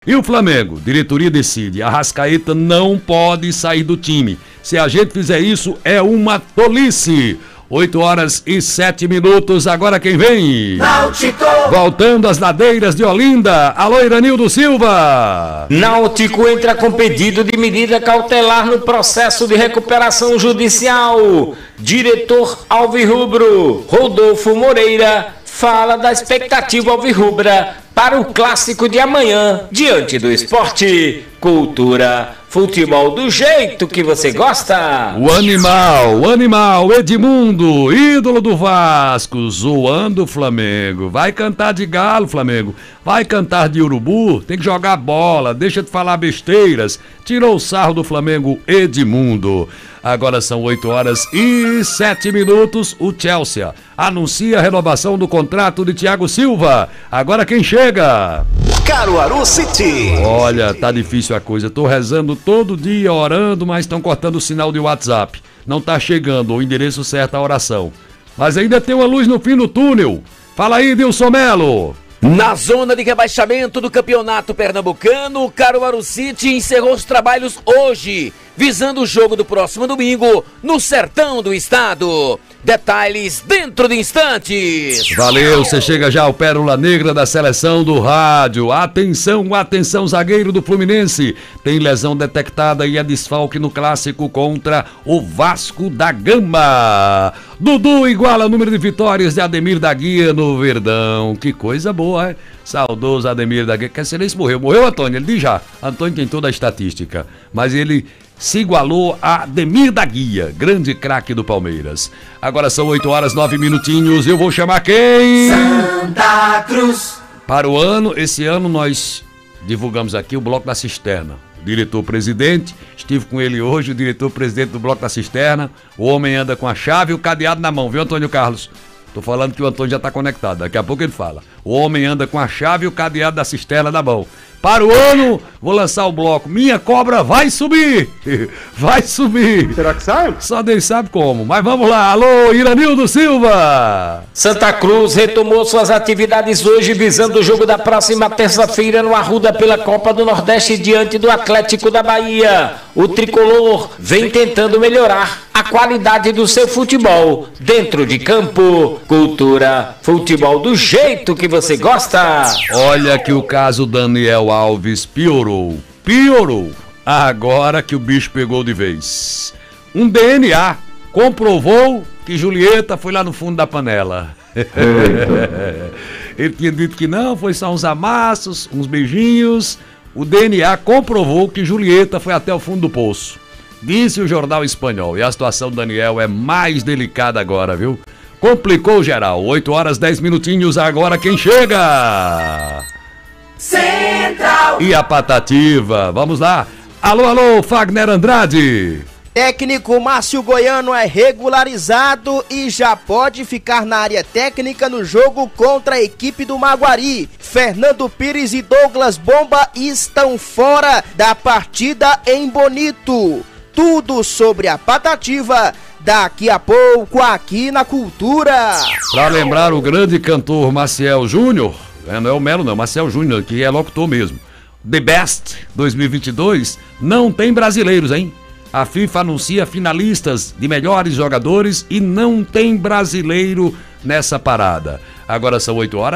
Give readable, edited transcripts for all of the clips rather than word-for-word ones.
E o Flamengo? Diretoria decide, Arrascaeta não pode sair do time. Se a gente fizer isso, é uma tolice. 8h07, agora quem vem? Náutico! Voltando às ladeiras de Olinda, alô Iranildo Silva! Náutico entra com pedido de medida cautelar no processo de recuperação judicial. Diretor alvirrubro, Rodolfo Moreira, fala da expectativa alvirrubra para o clássico de amanhã, diante do Esporte, Cultura, futebol do jeito que você gosta. O animal, Edmundo, ídolo do Vasco, zoando o Flamengo. Vai cantar de galo, Flamengo. Vai cantar de urubu, tem que jogar bola, deixa de falar besteiras. Tirou o sarro do Flamengo, Edmundo. Agora são 8h07, o Chelsea anuncia a renovação do contrato de Thiago Silva. Agora quem chega? Caruaru City. Olha, tá difícil a coisa, tô rezando todo dia, orando, mas estão cortando o sinal de WhatsApp. Não tá chegando o endereço certo à oração. Mas ainda tem uma luz no fim do túnel. Fala aí, Dilson Melo. Na zona de rebaixamento do Campeonato Pernambucano, o Caruaru City encerrou os trabalhos hoje, visando o jogo do próximo domingo no sertão do estado. Detalhes dentro de instantes. Valeu, você chega já ao Pérola Negra da seleção do rádio. Atenção, atenção, zagueiro do Fluminense. Tem lesão detectada e é desfalque no clássico contra o Vasco da Gama. Dudu iguala o número de vitórias de Ademir da Guia no Verdão. Que coisa boa, hein? Saudoso Ademir da Guia. Quer dizer, ele morreu. Morreu, Antônio? Ele diz já. Antônio tem toda a estatística. Mas ele se igualou a Ademir da Guia, grande craque do Palmeiras. Agora são 8h09, eu vou chamar quem? Santa Cruz. Para o ano, esse ano nós divulgamos aqui o Bloco da Cisterna. Diretor-presidente, estive com ele hoje, o diretor-presidente do Bloco da Cisterna. O homem anda com a chave e o cadeado na mão, viu, Antônio Carlos? Tô falando que o Antônio já tá conectado, daqui a pouco ele fala. O homem anda com a chave e o cadeado da cisterna na mão. Para o ano, vou lançar o bloco. Minha cobra vai subir! Vai subir! Será que sai? Só Deus sabe como. Mas vamos lá. Alô, Iranildo Silva! Santa Cruz retomou suas atividades hoje, visando o jogo da próxima terça-feira no Arruda pela Copa do Nordeste diante do Atlético da Bahia. O tricolor vem tentando melhorar a qualidade do seu futebol dentro de campo. Cultura, futebol do jeito que você gosta. Olha que o caso Daniel Alves piorou. Agora que o bicho pegou de vez. Um DNA comprovou que Julieta foi lá no fundo da panela. Ele tinha dito que não, foi só uns amassos, uns beijinhos. O DNA comprovou que Julieta foi até o fundo do poço. Disse o jornal espanhol. E a situação do Daniel é mais delicada agora, viu? Complicou geral. 8h10, agora quem chega? Central. E a Patativa, vamos lá. Alô, Fagner Andrade. Técnico Márcio Goiano é regularizado e já pode ficar na área técnica no jogo contra a equipe do Maguari. Fernando Pires e Douglas Bomba estão fora da partida em Bonito. Tudo sobre a Patativa daqui a pouco aqui na Cultura. Para lembrar o grande cantor Maciel Júnior, não é o Melo não, Maciel Júnior, que é locutor mesmo. The Best 2022 não tem brasileiros, hein? A FIFA anuncia finalistas de melhores jogadores e não tem brasileiro nessa parada. Agora são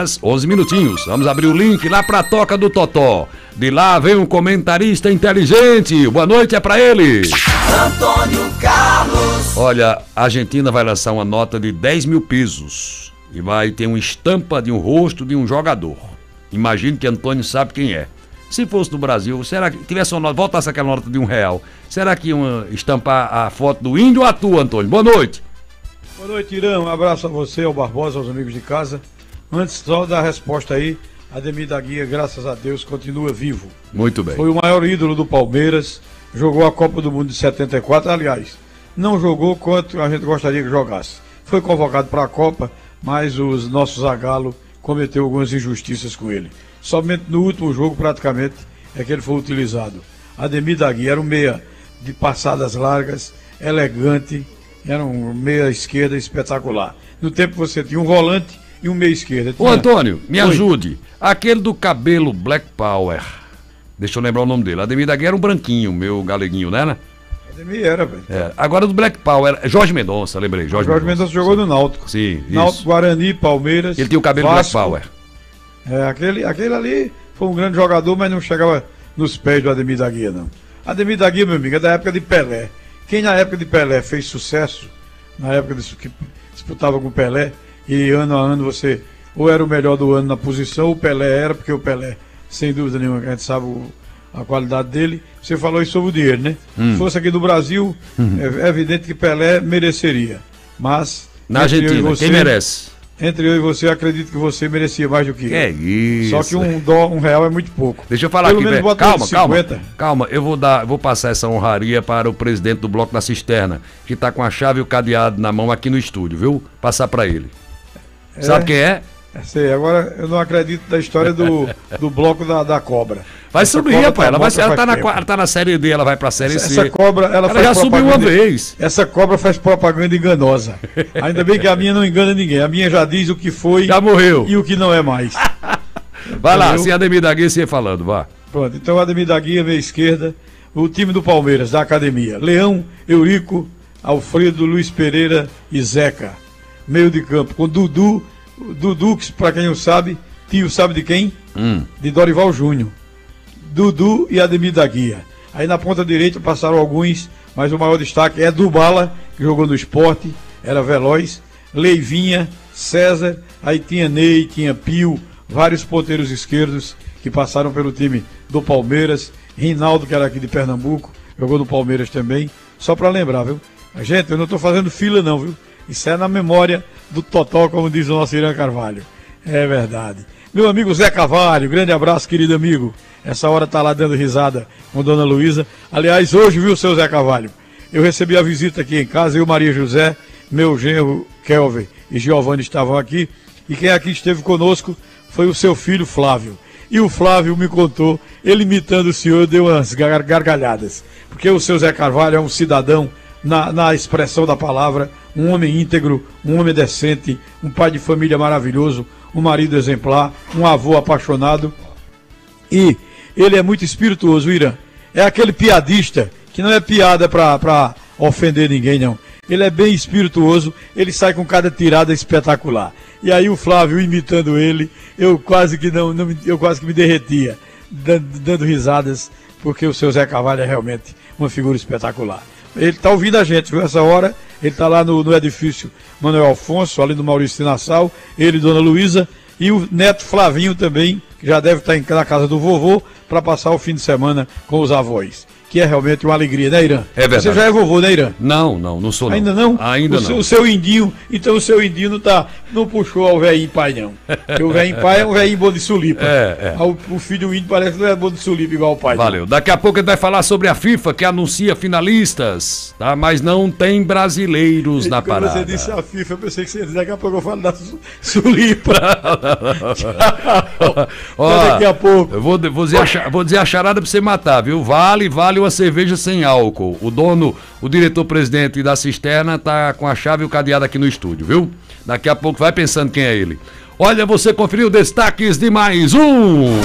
8h11. Vamos abrir o link lá pra Toca do Totó. De lá vem um comentarista inteligente. Boa noite, é pra ele. Antônio Carlos. Olha, a Argentina vai lançar uma nota de 10 mil pesos e vai ter uma estampa de um rosto de um jogador. Imagino que Antônio sabe quem é. Se fosse no Brasil, será que tivesse uma nota, voltasse aquela nota de R$1, será que iam estampar a foto do índio ou a tua, Antônio? Boa noite. Boa noite, Irã. Um abraço a você, ao Barbosa, aos amigos de casa. Antes só da resposta aí, Ademir da Guia, graças a Deus, continua vivo. Muito bem. Foi o maior ídolo do Palmeiras, jogou a Copa do Mundo de 74, aliás, não jogou quanto a gente gostaria que jogasse. Foi convocado para a Copa, mas os nossos Zagalo cometeu algumas injustiças com ele. Somente no último jogo, praticamente, é que ele foi utilizado. Ademir da Guia era um meia de passadas largas, elegante, era um meia esquerda espetacular. No tempo você tinha um volante e um meia esquerda. Ô Antônio, me ajude. Aquele do cabelo Black Power, Deixa eu lembrar o nome dele. Ademir da Guia era um branquinho, meu galeguinho, né? Ademir era, velho. Agora do Black Power, Jorge Mendonça, lembrei. Jorge Mendonça jogou no Náutico. Sim, Náutico, Guarani, Palmeiras. Ele tinha o cabelo Vasco. Black Power. Aquele ali foi um grande jogador, mas não chegava nos pés do Ademir da Guia, não. Ademir da Guia, meu amigo, é da época de Pelé. Quem na época de Pelé fez sucesso, na época que disputava com Pelé, e ano a ano você ou era o melhor do ano na posição, ou o Pelé era, porque o Pelé, sem dúvida nenhuma, a gente sabe a qualidade dele. Você falou isso sobre o dinheiro, né? Se fosse aqui do Brasil, é evidente que Pelé mereceria. Mas na Argentina, quem merece? Entre eu e você, acredito que você merecia mais do que eu. É isso. Só que um real é muito pouco. Deixa eu falar aqui, velho. Calma. Eu vou passar essa honraria para o presidente do Bloco da Cisterna, que tá com a chave e o cadeado na mão aqui no estúdio, viu? Passar para ele. Sabe quem é? Sei, agora eu não acredito da história do Bloco da Cobra. Vai subir, rapaz. Ela tá na série D, ela vai pra série C. Essa cobra, ela já subiu uma vez. Essa cobra faz propaganda enganosa. Ainda bem que a minha não engana ninguém. A minha já diz o que foi. Já morreu. E o que não é mais. Vai lá, sem Ademir da Guia, você ia falando, vá. Pronto, então Ademir da Guia, meia esquerda. O time do Palmeiras, da academia. Leão, Eurico, Alfredo, Luiz Pereira e Zeca. Meio de campo, com Dudu, que pra quem não sabe, tio sabe de quem? De Dorival Júnior. Dudu e Ademir da Guia. Aí na ponta direita passaram alguns, mas o maior destaque é Dubala, que jogou no Sport, era veloz, Leivinha, César, aí tinha Ney, tinha Pio, vários ponteiros esquerdos que passaram pelo time do Palmeiras, Rinaldo, que era aqui de Pernambuco, jogou no Palmeiras também, só para lembrar, viu? Gente, eu não estou fazendo fila não, viu? Isso é na memória do Totó, como diz o nosso Irã Carvalho. É verdade. Meu amigo Zé Carvalho, grande abraço, querido amigo. Essa hora tá lá dando risada com Dona Luísa. Aliás, hoje, viu, seu Zé Carvalho? Eu recebi a visita aqui em casa, eu, Maria José, meu genro Kelvin e Giovanni estavam aqui. E quem aqui esteve conosco foi o seu filho Flávio. E o Flávio me contou, ele imitando o senhor, deu umas gargalhadas. Porque o seu Zé Carvalho é um cidadão, na expressão da palavra, um homem íntegro, um homem decente, um pai de família maravilhoso, um marido exemplar, um avô apaixonado. E ele é muito espirituoso, Irã. É aquele piadista que não é piada pra ofender ninguém, não. Ele é bem espirituoso, ele sai com cada tirada espetacular. E aí o Flávio imitando ele, eu quase que me derretia, dando risadas, porque o seu Zé Carvalho é realmente uma figura espetacular. Ele está ouvindo a gente, viu? Essa hora, ele está lá no edifício Manuel Afonso, ali no Maurício de Nassau, ele e Dona Luísa, e o neto Flavinho também, que já deve estar na casa do vovô, para passar o fim de semana com os avós. Que é realmente uma alegria, né, Irã? É verdade. Você já é vovô, né, Irã? Não sou não. Ainda não? Ainda não. O seu indinho, então o seu indinho não puxou ao velhinho pai, não. Porque o velhinho pai é um velhinho bom de sulipa. O filho do índio parece que não é bom de sulipa igual o pai. Valeu. Daqui a pouco ele vai falar sobre a FIFA, que anuncia finalistas, tá? Mas não tem brasileiros na parada. Quando você disse a FIFA, eu pensei que você ia dizer, daqui a pouco eu falo da sulipa. Daqui a pouco. Eu vou dizer a charada pra você matar, viu? Vale uma cerveja sem álcool. O diretor-presidente da Cisterna tá com a chave e o cadeado aqui no estúdio, viu? Daqui a pouco vai pensando quem é ele. Olha, você conferiu destaques de mais um.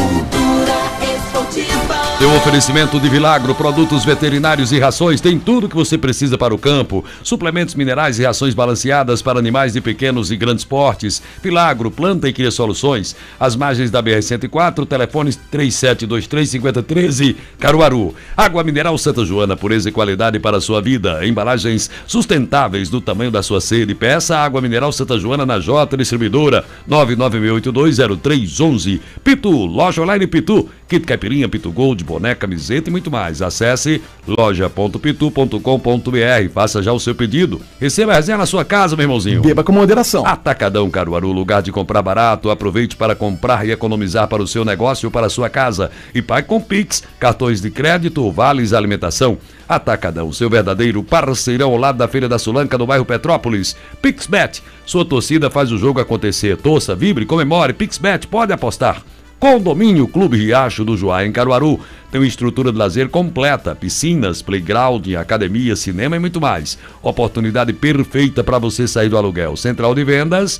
Tem um oferecimento de Vilagro, produtos veterinários e rações, tem tudo que você precisa para o campo. Suplementos minerais e rações balanceadas para animais de pequenos e grandes portes. Vilagro, planta e cria soluções. As margens da BR-104, telefones 3723-5013, Caruaru. Água mineral Santa Joana, pureza e qualidade para a sua vida. Embalagens sustentáveis do tamanho da sua sede. Peça água mineral Santa Joana na J Distribuidora, 996820311. Pitu, loja online Pitu, kit caipirinha, Pitu Gold, boné, camiseta e muito mais. Acesse loja.pitu.com.br, faça já o seu pedido. Receba a resenha na sua casa, meu irmãozinho. Beba com moderação. Atacadão Caruaru, lugar de comprar barato. Aproveite para comprar e economizar para o seu negócio ou para a sua casa. E pague com Pix, cartões de crédito, vales alimentação. Atacadão, seu verdadeiro parceirão ao lado da Feira da Sulanca, no bairro Petrópolis. PixBet, sua torcida faz o jogo acontecer. Torça, vibre, comemore. PixBet, pode apostar. Condomínio Clube Riacho do Juá, em Caruaru. Tem uma estrutura de lazer completa, piscinas, playground, academia, cinema e muito mais. Oportunidade perfeita para você sair do aluguel. Central de Vendas,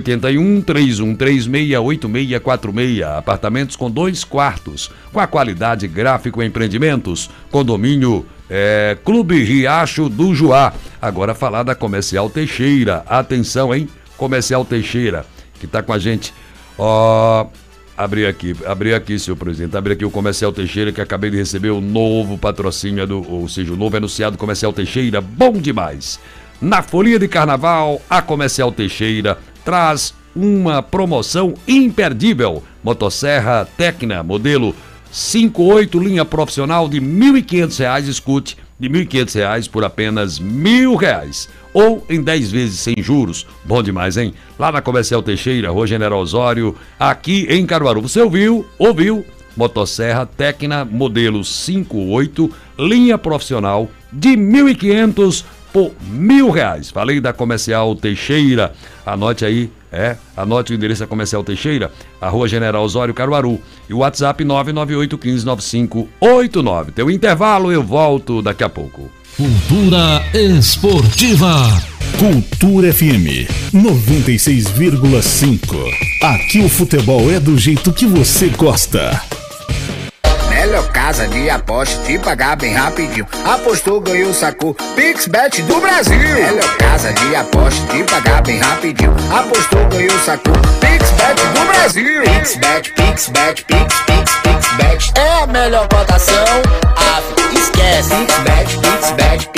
81-3136-8646. Apartamentos com 2 quartos, com a qualidade Gráfico Empreendimentos. Condomínio Clube Riacho do Juá. Agora falar da Comercial Teixeira. Atenção, hein? Comercial Teixeira, que está com a gente. Abri aqui, senhor presidente. Abri aqui o Comercial Teixeira, que acabei de receber o novo patrocínio, ou seja, o novo enunciado Comercial Teixeira. Bom demais! Na folia de carnaval, a Comercial Teixeira traz uma promoção imperdível. Motosserra Tecna, modelo 58, linha profissional de R$ 1.500, escute, de R$ 1.500 por apenas R$ 1.000. Ou em 10 vezes sem juros. Bom demais, hein? Lá na Comercial Teixeira, Rua General Osório, aqui em Caruaru. Você ouviu? Motosserra Tecna, modelo 58, linha profissional de R$ 1.500 por R$ 1.000. Falei da Comercial Teixeira. Anote aí, anote o endereço da Comercial Teixeira, a Rua General Osório, Caruaru. E o WhatsApp 998-159589. Tem um intervalo, eu volto daqui a pouco. Cultura esportiva. Cultura FM 96,5. Aqui o futebol é do jeito que você gosta. Melhor casa de aposta, te pagar bem rapidinho. Apostou, ganhou, sacou. PixBet do Brasil. Melhor casa de aposta, te pagar bem rapidinho. Apostou, ganhou, sacou. PixBet do Brasil. PixBet. É a melhor cotação. Esquece. PixBet.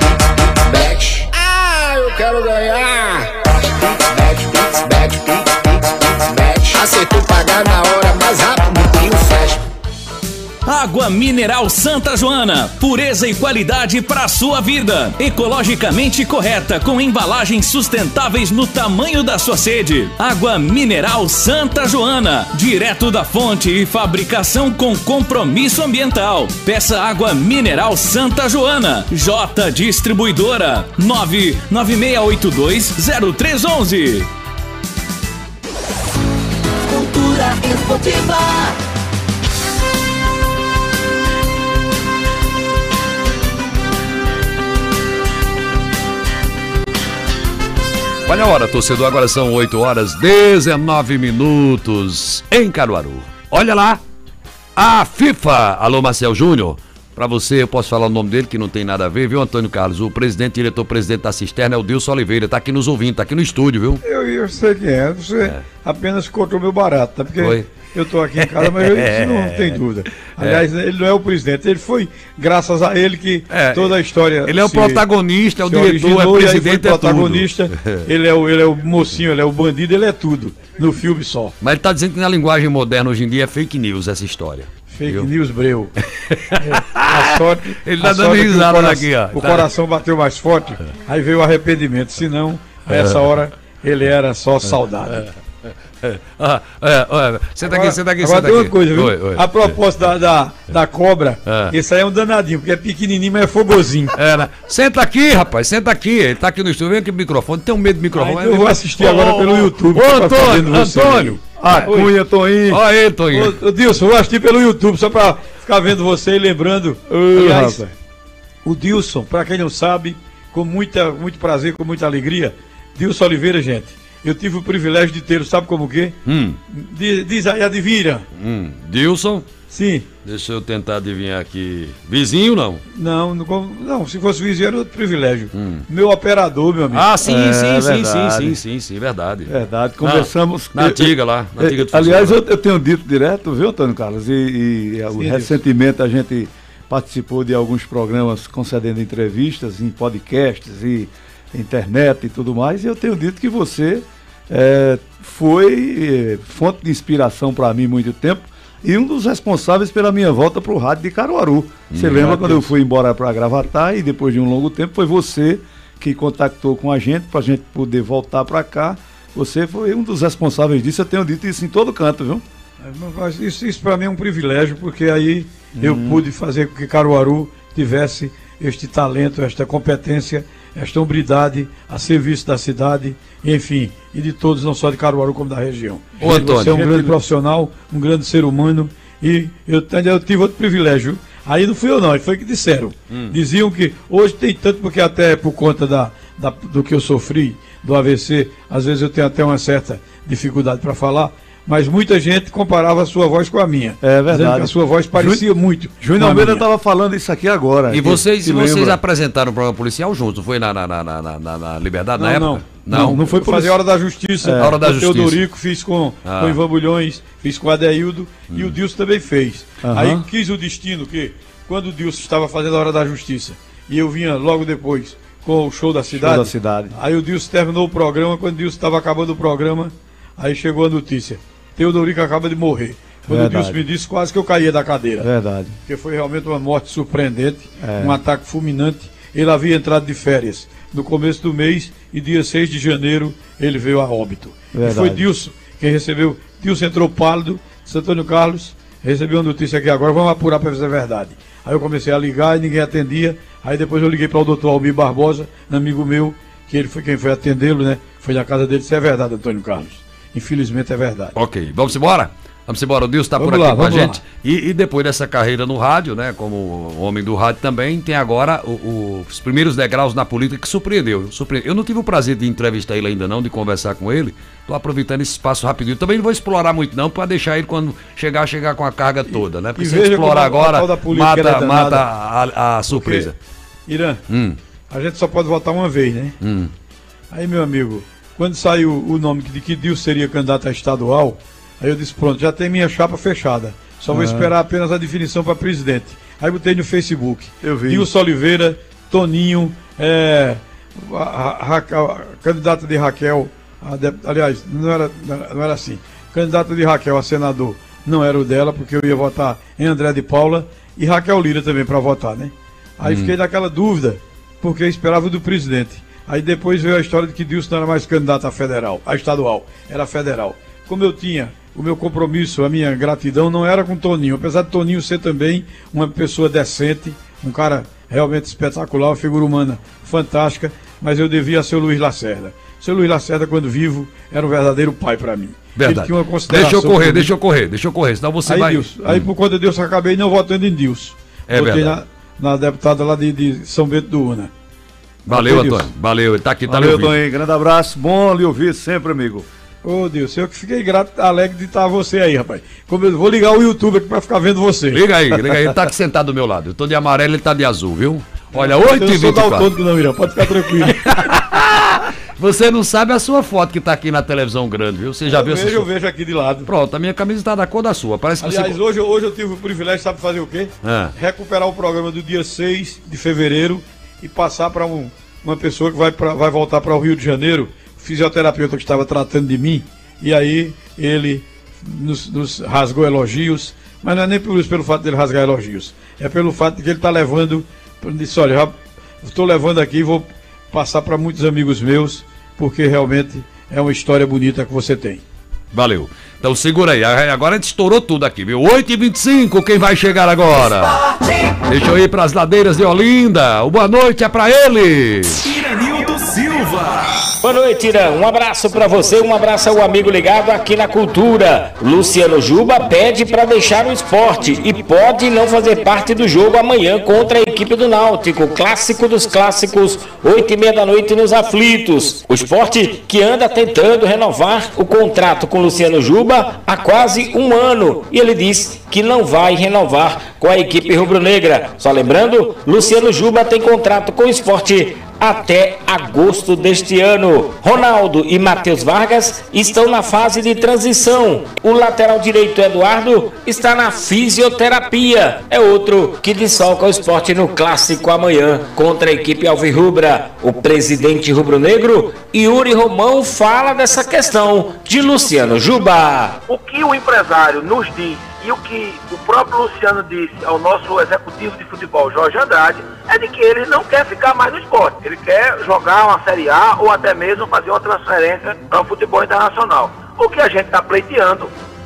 Ah, eu quero ganhar. PixBet. Acertou pagar na hora mais rápido que o Flash. Água Mineral Santa Joana, pureza e qualidade para sua vida. Ecologicamente correta, com embalagens sustentáveis no tamanho da sua sede. Água Mineral Santa Joana, direto da fonte e fabricação com compromisso ambiental. Peça Água Mineral Santa Joana. J Distribuidora 996820311. Cultura esportiva. Olha a hora, torcedor, agora são 8h19 em Caruaru. Olha lá, a FIFA. Alô, Marcel Júnior. Pra você, eu posso falar o nome dele, que não tem nada a ver, viu, Antônio Carlos? O diretor-presidente da Cisterna é o Dilson Oliveira, tá aqui nos ouvindo, tá aqui no estúdio, viu? Eu sei quem é, você apenas cortou meu barato, tá? Porque eu tô aqui em casa, mas isso não tem dúvida. Aliás, ele não é o presidente, ele foi graças a ele que toda a história... Ele é o protagonista, é o diretor, é o presidente, é tudo. Protagonista, ele é o mocinho, ele é o bandido, ele é tudo, no filme só. Mas ele tá dizendo que na linguagem moderna hoje em dia é fake news essa história. Fake news, breu. A sorte, ele tá dando risada daqui, ó. O coração bateu mais forte, aí veio o arrependimento. Senão, nessa hora, ele era só saudade. Senta aqui. Agora tem uma coisa, viu? A propósito da cobra, esse aí é um danadinho, porque é pequenininho, mas é fogozinho. Né? Senta aqui, rapaz, senta aqui. Ele tá aqui no estúdio, vem aqui no microfone. Tem um medo do microfone. Eu vou assistir agora pelo YouTube. Ô, Antônio. Cunha, Toninho. Olha aí, Toninho. Ô, Dilson, eu vou assistir pelo YouTube, só pra ficar vendo você e lembrando. Aliás, o Dilson, pra quem não sabe, com muito prazer, com muita alegria, Dilson Oliveira, gente, eu tive o privilégio de tê-lo, sabe como o quê? Diz aí, adivinha. Dilson? Sim. Deixa eu tentar adivinhar aqui. Vizinho, não? Não, se fosse vizinho era outro privilégio. Meu operador, meu amigo. Ah, sim, verdade. Verdade, conversamos... Na antiga lá, na antiga do aliás, eu tenho dito direto, viu, Antônio Carlos? Sim, recentemente a gente participou de alguns programas concedendo entrevistas em podcasts e internet e tudo mais, e eu tenho dito que você foi fonte de inspiração para mim há muito tempo e um dos responsáveis pela minha volta para o rádio de Caruaru. Você lembra quando eu fui embora para Gravatá e depois de um longo tempo foi você que contactou com a gente para a gente poder voltar para cá. Você foi um dos responsáveis disso, eu tenho dito isso em todo canto, viu? Isso para mim é um privilégio, porque aí eu pude fazer com que Caruaru tivesse este talento, esta competência esta hombridade a serviço da cidade, enfim, e de todos, não só de Caruaru como da região. Ô, Antônio, você é um grande profissional, um grande ser humano, e eu tive outro privilégio. Aí não fui eu não, foi que disseram. Diziam que hoje tem tanto, porque até por conta do que eu sofri, do AVC, às vezes eu tenho até uma certa dificuldade para falar, mas muita gente comparava a sua voz com a minha. É verdade. Dizendo que a sua voz parecia muito. Júnior Almeida estava falando isso aqui agora. E vocês apresentaram o programa policial juntos, não foi na Liberdade na época? Não foi fazer a Hora da Justiça. A Hora da Justiça. O Teodorico fiz com Ivan Bulhões, fiz com o Adeildo e o Dilson também fez. Aí quis o destino que, quando o Dilson estava fazendo a Hora da Justiça e eu vinha logo depois com o Show da Cidade, aí o Dilson terminou o programa, quando o Dilson estava acabando o programa, aí chegou a notícia: Teodorico acaba de morrer. Quando o Dilson me disse, quase que eu caía da cadeira. Verdade. Porque foi realmente uma morte surpreendente, um ataque fulminante. Ele havia entrado de férias no começo do mês e dia 6 de janeiro ele veio a óbito. Verdade. E foi Dilson quem recebeu. Dilson entrou pálido, Antônio Carlos recebeu uma notícia aqui agora, vamos apurar para ver se é verdade. Aí eu comecei a ligar e ninguém atendia. Aí depois eu liguei para o doutor Almir Barbosa, um amigo meu, que ele foi quem foi atendê-lo, né? Foi na casa dele, se é verdade, Antônio Carlos. Infelizmente é verdade. Ok, vamos embora? Vamos embora, o Dilson está por aqui com a gente. E depois dessa carreira no rádio, né, como homem do rádio também, tem agora os primeiros degraus na política que surpreendeu. Eu não tive o prazer de entrevistar ele ainda não, de conversar com ele. Estou aproveitando esse espaço rapidinho. Também não vou explorar muito não, para deixar ele quando chegar com a carga toda, né? Porque se explorar agora, mata a surpresa. Porque, Irã, a gente só pode votar uma vez, né? Aí, meu amigo, quando saiu o nome de que Dilson seria candidato a estadual, aí eu disse, pronto, já tem minha chapa fechada. Só vou esperar apenas a definição para presidente. Aí botei no Facebook. Eu vi. Dilson Oliveira, Toninho, a candidata de Raquel, aliás, não era assim. Candidata de Raquel a senador não era o dela, porque eu ia votar em André de Paula e Raquel Lira também para votar, né? Aí fiquei naquela dúvida, porque eu esperava do presidente. Aí depois veio a história de que Dilson não era mais candidato a estadual, era federal. Como eu tinha o meu compromisso, a minha gratidão não era com Toninho, apesar de Toninho ser também uma pessoa decente, um cara realmente espetacular, uma figura humana fantástica, mas eu devia a seu Luiz Lacerda. Seu Luiz Lacerda, quando vivo, era um verdadeiro pai para mim. Verdade. Ele tinha uma consideração. Deixa eu correr, senão você aí, vai... Dilson, aí por conta de Deus, eu acabei não votando em Dilson. Votei na deputada lá de São Bento do Una. Valeu, Antônio. Valeu, ele tá aqui, tá Valeu, Antônio. Grande abraço, bom lhe ouvir sempre, amigo. Ô, Deus, eu que fiquei grato, alegre de estar você aí, rapaz. Como eu vou ligar o YouTube aqui pra ficar vendo você. Liga aí, ele tá aqui sentado do meu lado. Eu tô de amarelo, ele tá de azul, viu? Olha, 8h24. Eu sou daltônico não, Irã, pode ficar tranquilo. Você não sabe a sua foto que tá aqui na televisão grande, viu? Você já viu essa? Eu vejo aqui de lado. Pronto, a minha camisa tá da cor da sua. Parece que aliás, hoje eu tive o privilégio, sabe fazer o quê? Recuperar o programa do dia 6 de fevereiro e passar para uma pessoa que vai voltar para o Rio de Janeiro, o fisioterapeuta que estava tratando de mim. E aí ele nos rasgou elogios, mas não é nem pelo fato dele rasgar elogios, é pelo fato de que ele está levando, ele disse, olha, já estou levando aqui e vou passar para muitos amigos meus, porque realmente é uma história bonita que você tem. Valeu. Então segura aí, agora a gente estourou tudo aqui, viu? 8h25, quem vai chegar agora? Deixa eu ir para as ladeiras de Olinda, o boa noite é para ele. Iranildo Silva. Boa noite, Irã. Um abraço pra você, um abraço ao amigo ligado aqui na Cultura. Luciano Juba pede pra deixar o esporte e pode não fazer parte do jogo amanhã contra a equipe do Náutico. Clássico dos clássicos, 8h30 da noite nos Aflitos. O esporte que anda tentando renovar o contrato com Luciano Juba há quase um ano. E ele diz que não vai renovar com a equipe rubro-negra. Só lembrando, Luciano Juba tem contrato com o esporte até agosto deste ano. Ronaldo e Matheus Vargas estão na fase de transição. O lateral direito Eduardo está na fisioterapia. É outro que desfalca o esporte no clássico amanhã contra a equipe alvirrubra. O presidente rubro-negro Yuri Romão fala dessa questão de Luciano Juba. O que o empresário nos diz e o que o próprio Luciano disse ao nosso executivo de futebol, Jorge Andrade, é de que ele não quer ficar mais no esporte. Ele quer jogar uma Série A ou até mesmo fazer uma transferência para o futebol internacional. O que a gente está pleiteando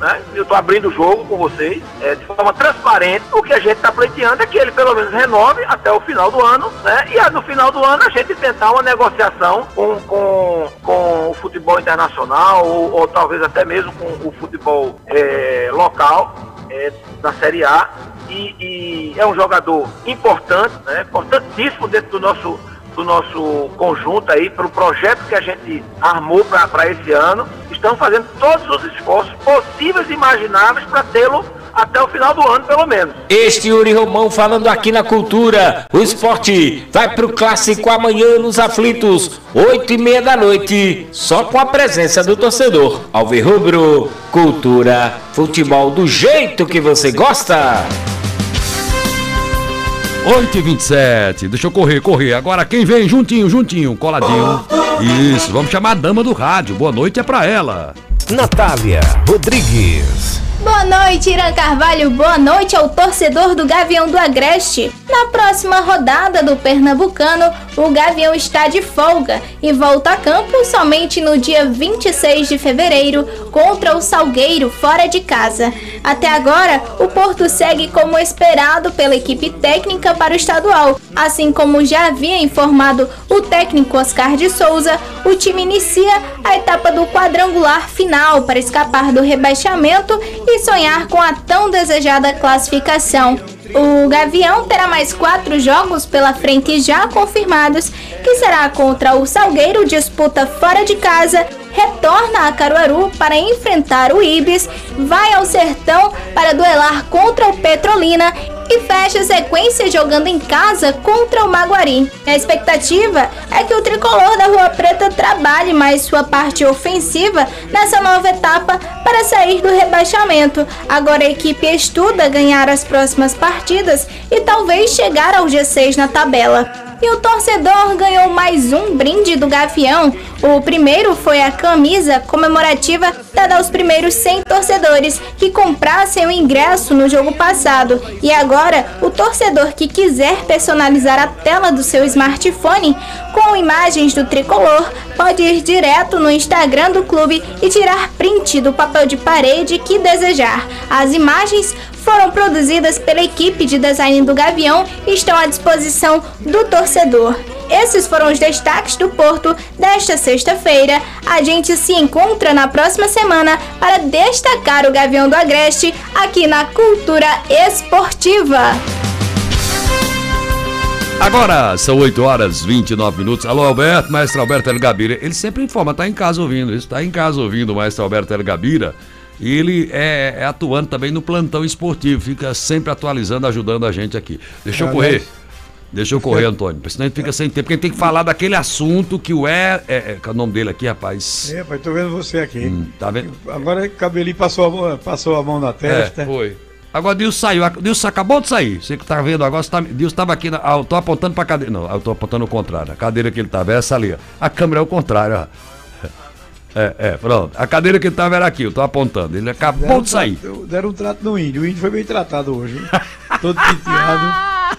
né? Eu estou abrindo o jogo com vocês, de forma transparente. O que a gente está pleiteando é que ele pelo menos renove até o final do ano, né? E no final do ano a gente tentar uma negociação com o futebol internacional ou talvez até mesmo com o futebol local da Série A. E é um jogador importante, né? Importantíssimo dentro do nosso conjunto aí, para o projeto que a gente armou para esse ano. Estamos fazendo todos os esforços possíveis e imagináveis para tê-lo até o final do ano, pelo menos. Este Yuri Romão falando aqui na Cultura. O esporte vai pro clássico amanhã nos Aflitos, 8h30 da noite, só com a presença do torcedor. Alvirrubro, Cultura, futebol do jeito que você gosta. 8h27, deixa eu correr. Agora quem vem juntinho, coladinho. Isso, vamos chamar a dama do rádio. Boa noite é pra ela. Natália Rodrigues. Boa noite, Irã Carvalho. Boa noite ao torcedor do Gavião do Agreste. Na próxima rodada do Pernambucano, o Gavião está de folga e volta a campo somente no dia 26 de fevereiro contra o Salgueiro, fora de casa. Até agora, o Porto segue como esperado pela equipe técnica para o estadual. Assim como já havia informado o técnico Oscar de Souza, o time inicia a etapa do quadrangular final para escapar do rebaixamento e sonhar com a tão desejada classificação. O Gavião terá mais 4 jogos pela frente já confirmados, que será contra o Salgueiro, disputa fora de casa, retorna a Caruaru para enfrentar o Ibis, vai ao Sertão para duelar contra o Petrolina e fecha a sequência jogando em casa contra o Maguari. A expectativa é que o tricolor da Rua Preta trabalhe mais sua parte ofensiva nessa nova etapa para sair do rebaixamento. Agora a equipe estuda ganhar as próximas partidas e talvez chegar ao G6 na tabela. E o torcedor ganhou mais um brinde do Gavião. O primeiro foi a camisa comemorativa dada aos primeiros 100 torcedores que comprassem o ingresso no jogo passado. E agora, o torcedor que quiser personalizar a tela do seu smartphone com imagens do tricolor pode ir direto no Instagram do clube e tirar print do papel de parede que desejar. As imagens foram produzidas pela equipe de design do Gavião e estão à disposição do torcedor. Esses foram os destaques do Porto desta sexta-feira. A gente se encontra na próxima semana para destacar o Gavião do Agreste aqui na Cultura Esportiva. Agora são 8h29. Alô, Alberto, Maestro Alberto El Gabira. Ele sempre informa, tá em casa ouvindo isso, tá em casa ouvindo o Maestro Alberto El Gabira. E ele é atuando também no plantão esportivo, fica sempre atualizando, ajudando a gente aqui. Deixa eu correr, Antônio, porque senão a gente fica sem tempo, porque a gente tem que falar daquele assunto que o é o nome dele aqui, rapaz. Rapaz, tô vendo você aqui. Tá vendo? Agora o cabelinho passou a mão na testa. Foi. Agora Dilson saiu, Dilson acabou de sair. Você que tá vendo agora, Dilson tava aqui, eu tô apontando pra cadeira, não, eu tô apontando o contrário, a cadeira que ele tava, essa ali, ó. A câmera é o contrário, ó. Pronto. A cadeira que ele tava era aqui, eu tô apontando. Ele acabou de sair. Deram um trato no índio. O índio foi bem tratado hoje, hein? Todo penteado.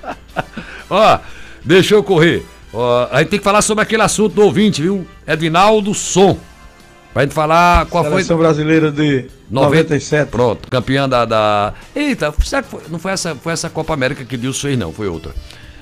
Ó, deixa eu correr. Ó, a gente tem que falar sobre aquele assunto do ouvinte, viu? Edinaldo Som. Pra gente falar qual foi. Seleção brasileira de 97. Pronto, campeã da. Eita, será que não foi essa Copa América que Deus fez, não, foi outra.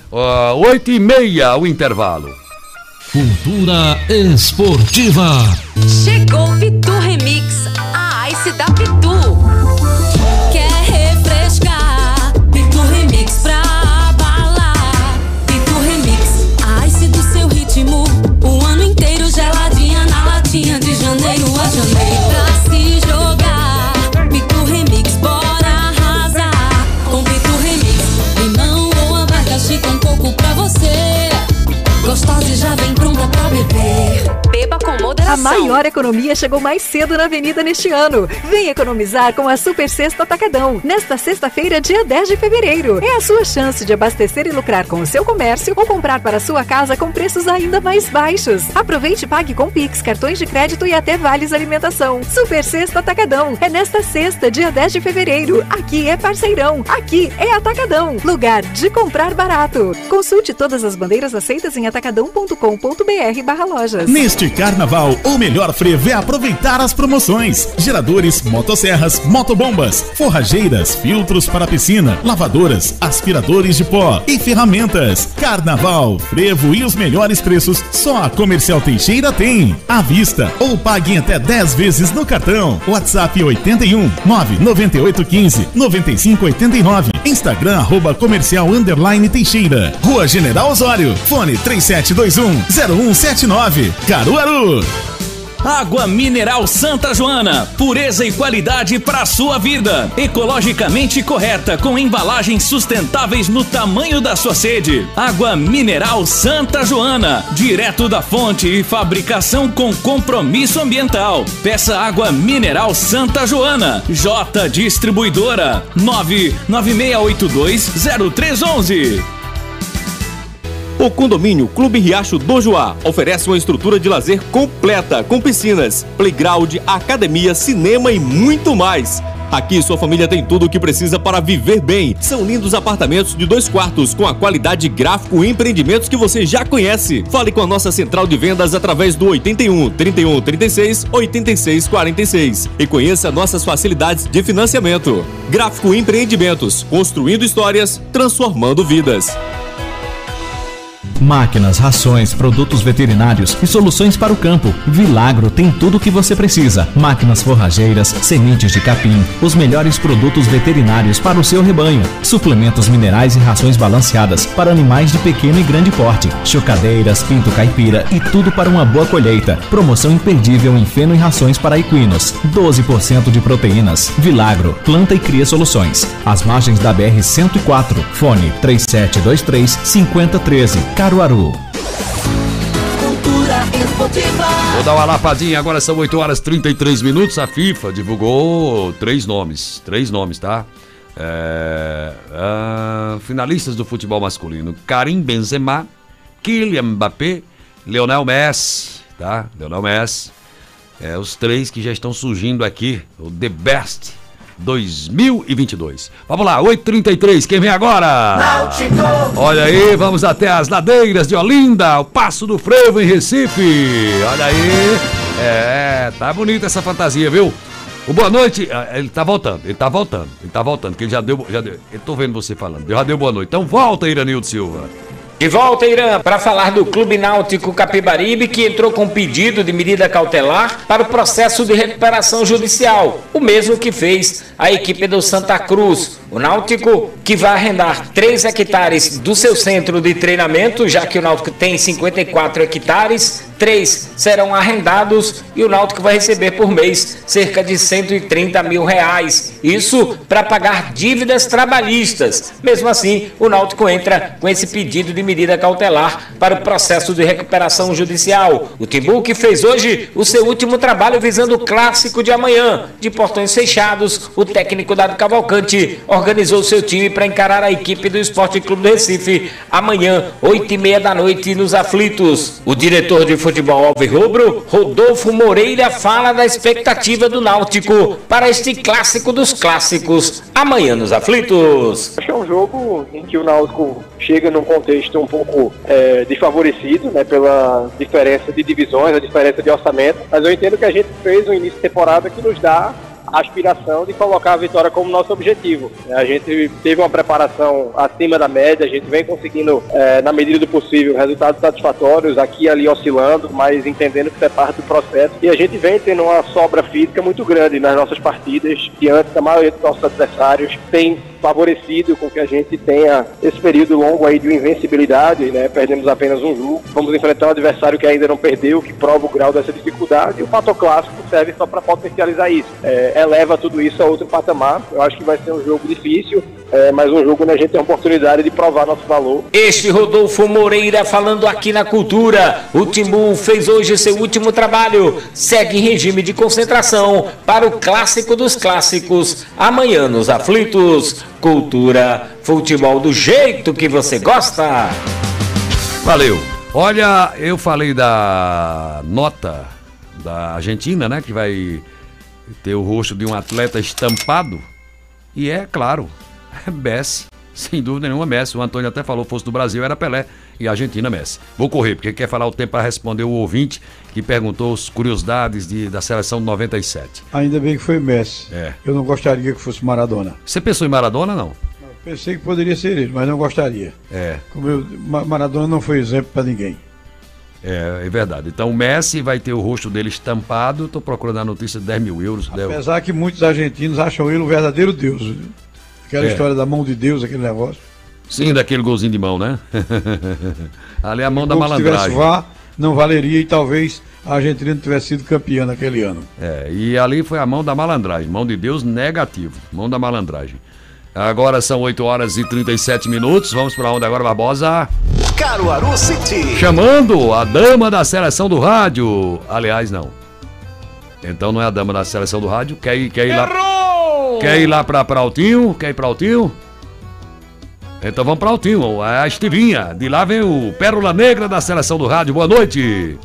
8h30 o intervalo. Cultura Esportiva. Chegou o Pitu Remix, a Ice da Pitu. Quer refrescar? Pitu Remix pra abalar. Pitu Remix, a Ice do seu ritmo. O ano inteiro geladinha na latinha, de janeiro a janeiro. Pra se jogar, Pitu Remix, bora arrasar. Com Pitu Remix, limão ou abacaxi com coco pra você. Gostosa e já vem pronta pra beber. Beba com moderação. A maior economia chegou mais cedo na Avenida neste ano. Vem economizar com a Super Sexta Atacadão. Nesta sexta-feira, dia 10 de fevereiro. É a sua chance de abastecer e lucrar com o seu comércio ou comprar para a sua casa com preços ainda mais baixos. Aproveite e pague com Pix, cartões de crédito e até vales alimentação. Super Sexta Atacadão. É nesta sexta, dia 10 de fevereiro. Aqui é parceirão. Aqui é Atacadão. Lugar de comprar barato. Consulte todas as bandeiras aceitas em atacadão.com.br/lojas. Neste carnaval, O melhor frevo é aproveitar as promoções. Geradores, motosserras, motobombas, forrageiras, filtros para piscina, lavadoras, aspiradores de pó e ferramentas. Carnaval, frevo e os melhores preços só a Comercial Teixeira tem. À vista ou pague em até 10 vezes no cartão. WhatsApp 81 99815 9589. Instagram @comercial_Teixeira. Rua General Osório. Fone 3721-0179. Caruaru. Água Mineral Santa Joana, pureza e qualidade para sua vida. Ecologicamente correta, com embalagens sustentáveis no tamanho da sua sede. Água Mineral Santa Joana, direto da fonte e fabricação com compromisso ambiental. Peça Água Mineral Santa Joana. J Distribuidora 996820311. O condomínio Clube Riacho do Joá oferece uma estrutura de lazer completa, com piscinas, playground, academia, cinema e muito mais. Aqui sua família tem tudo o que precisa para viver bem. São lindos apartamentos de 2 quartos com a qualidade gráfico e empreendimentos que você já conhece. Fale com a nossa central de vendas através do 81 31 36 86 46 e conheça nossas facilidades de financiamento. Gráfico Empreendimentos, construindo histórias, transformando vidas. Máquinas, rações, produtos veterinários e soluções para o campo. Vilagro tem tudo o que você precisa. Máquinas forrageiras, sementes de capim, os melhores produtos veterinários para o seu rebanho. Suplementos minerais e rações balanceadas para animais de pequeno e grande porte. Chocadeiras, pinto caipira e tudo para uma boa colheita. Promoção imperdível em feno e rações para equinos. 12% de proteínas. Vilagro, planta e cria soluções. Às margens da BR-104. Fone 3723-5013. Caruaru. Vou dar uma lapadinha, agora são 8h33. A FIFA divulgou 3 nomes, tá? Finalistas do futebol masculino: Karim Benzema, Kylian Mbappé, Lionel Messi, tá? Lionel Messi. Os 3 que já estão surgindo aqui, o The Best 2022. Vamos lá, 8h33, quem vem agora? Náutico. Olha aí, vamos até as ladeiras de Olinda, o Passo do Frevo em Recife. Olha aí, tá bonita essa fantasia, viu? O boa noite, ele tá voltando, que ele já deu, eu tô vendo você falando, já deu boa noite. Então volta, Iranildo Silva. De volta, Irã, para falar do Clube Náutico Capibaribe, que entrou com pedido de medida cautelar para o processo de recuperação judicial, o mesmo que fez a equipe do Santa Cruz. O Náutico, que vai arrendar 3 hectares do seu centro de treinamento, já que o Náutico tem 54 hectares, 3 serão arrendados e o Náutico vai receber por mês cerca de R$130 mil. Isso para pagar dívidas trabalhistas. Mesmo assim, o Náutico entra com esse pedido de medida cautelar para o processo de recuperação judicial. O Timbu, que fez hoje o seu último trabalho visando o clássico de amanhã, de portões fechados, o técnico Dado Cavalcante organizou seu time para encarar a equipe do Esporte Clube do Recife amanhã, 8h30 da noite, nos Aflitos. O diretor de futebol alvirrubro, Rodolfo Moreira, fala da expectativa do Náutico para este clássico dos clássicos amanhã nos Aflitos. Acho que é um jogo em que o Náutico chega num contexto um pouco desfavorecido, né, pela diferença de divisões, a diferença de orçamento, mas eu entendo que a gente fez um início de temporada que nos dá a aspiração de colocar a vitória como nosso objetivo. A gente teve uma preparação acima da média, a gente vem conseguindo, na medida do possível, resultados satisfatórios, aqui e ali oscilando, mas entendendo que isso é parte do processo. E a gente vem tendo uma sobra física muito grande nas nossas partidas, diante da maioria dos nossos adversários, tem favorecido com que a gente tenha esse período longo aí de invencibilidade, né? Perdemos apenas um jogo, vamos enfrentar um adversário que ainda não perdeu, que prova o grau dessa dificuldade, e o fator clássico serve só para potencializar isso. Eleva tudo isso a outro patamar. Eu acho que vai ser um jogo difícil, mas um jogo onde a gente tem a oportunidade de provar nosso valor. Este Rodolfo Moreira falando aqui na Cultura. O Timbu fez hoje seu último trabalho, segue em regime de concentração para o clássico dos clássicos amanhã nos Aflitos. Cultura, futebol do jeito que você gosta. Valeu. Olha, eu falei da nota da Argentina, né, que vai ter o rosto de um atleta estampado, e claro, Messi, Sem dúvida nenhuma, Messi. O Antônio até falou, fosse do Brasil, era Pelé e Argentina, Messi. Vou correr, porque quer falar o tempo para responder o ouvinte que perguntou as curiosidades da seleção de 97. Ainda bem que foi Messi. Eu não gostaria que fosse Maradona. Você pensou em Maradona, não? Pensei que poderia ser ele, mas não gostaria. Maradona não foi exemplo para ninguém. É verdade. Então o Messi vai ter o rosto dele estampado. Estou procurando a notícia de 10 mil euros. Apesar que muitos argentinos acham ele o verdadeiro Deus. Viu? Aquela história da mão de Deus, aquele negócio. Sim, daquele golzinho de mão, né? Ali é a mão da malandragem. Se tivesse VAR, não valeria e talvez a Argentina tivesse sido campeã naquele ano. E ali foi a mão da malandragem. Mão de Deus negativo. Mão da malandragem. Agora são 8 horas e 37 minutos. Vamos para onde agora, Barbosa? Caruaru City. Chamando a dama da seleção do rádio. Aliás, não. Então não é a dama da seleção do rádio. Quer ir lá? Quer ir lá para Altinho? Quer ir para Altinho? Então vamos para Altinho. A Estivinha. De lá vem o Pérola Negra da seleção do rádio. Boa noite.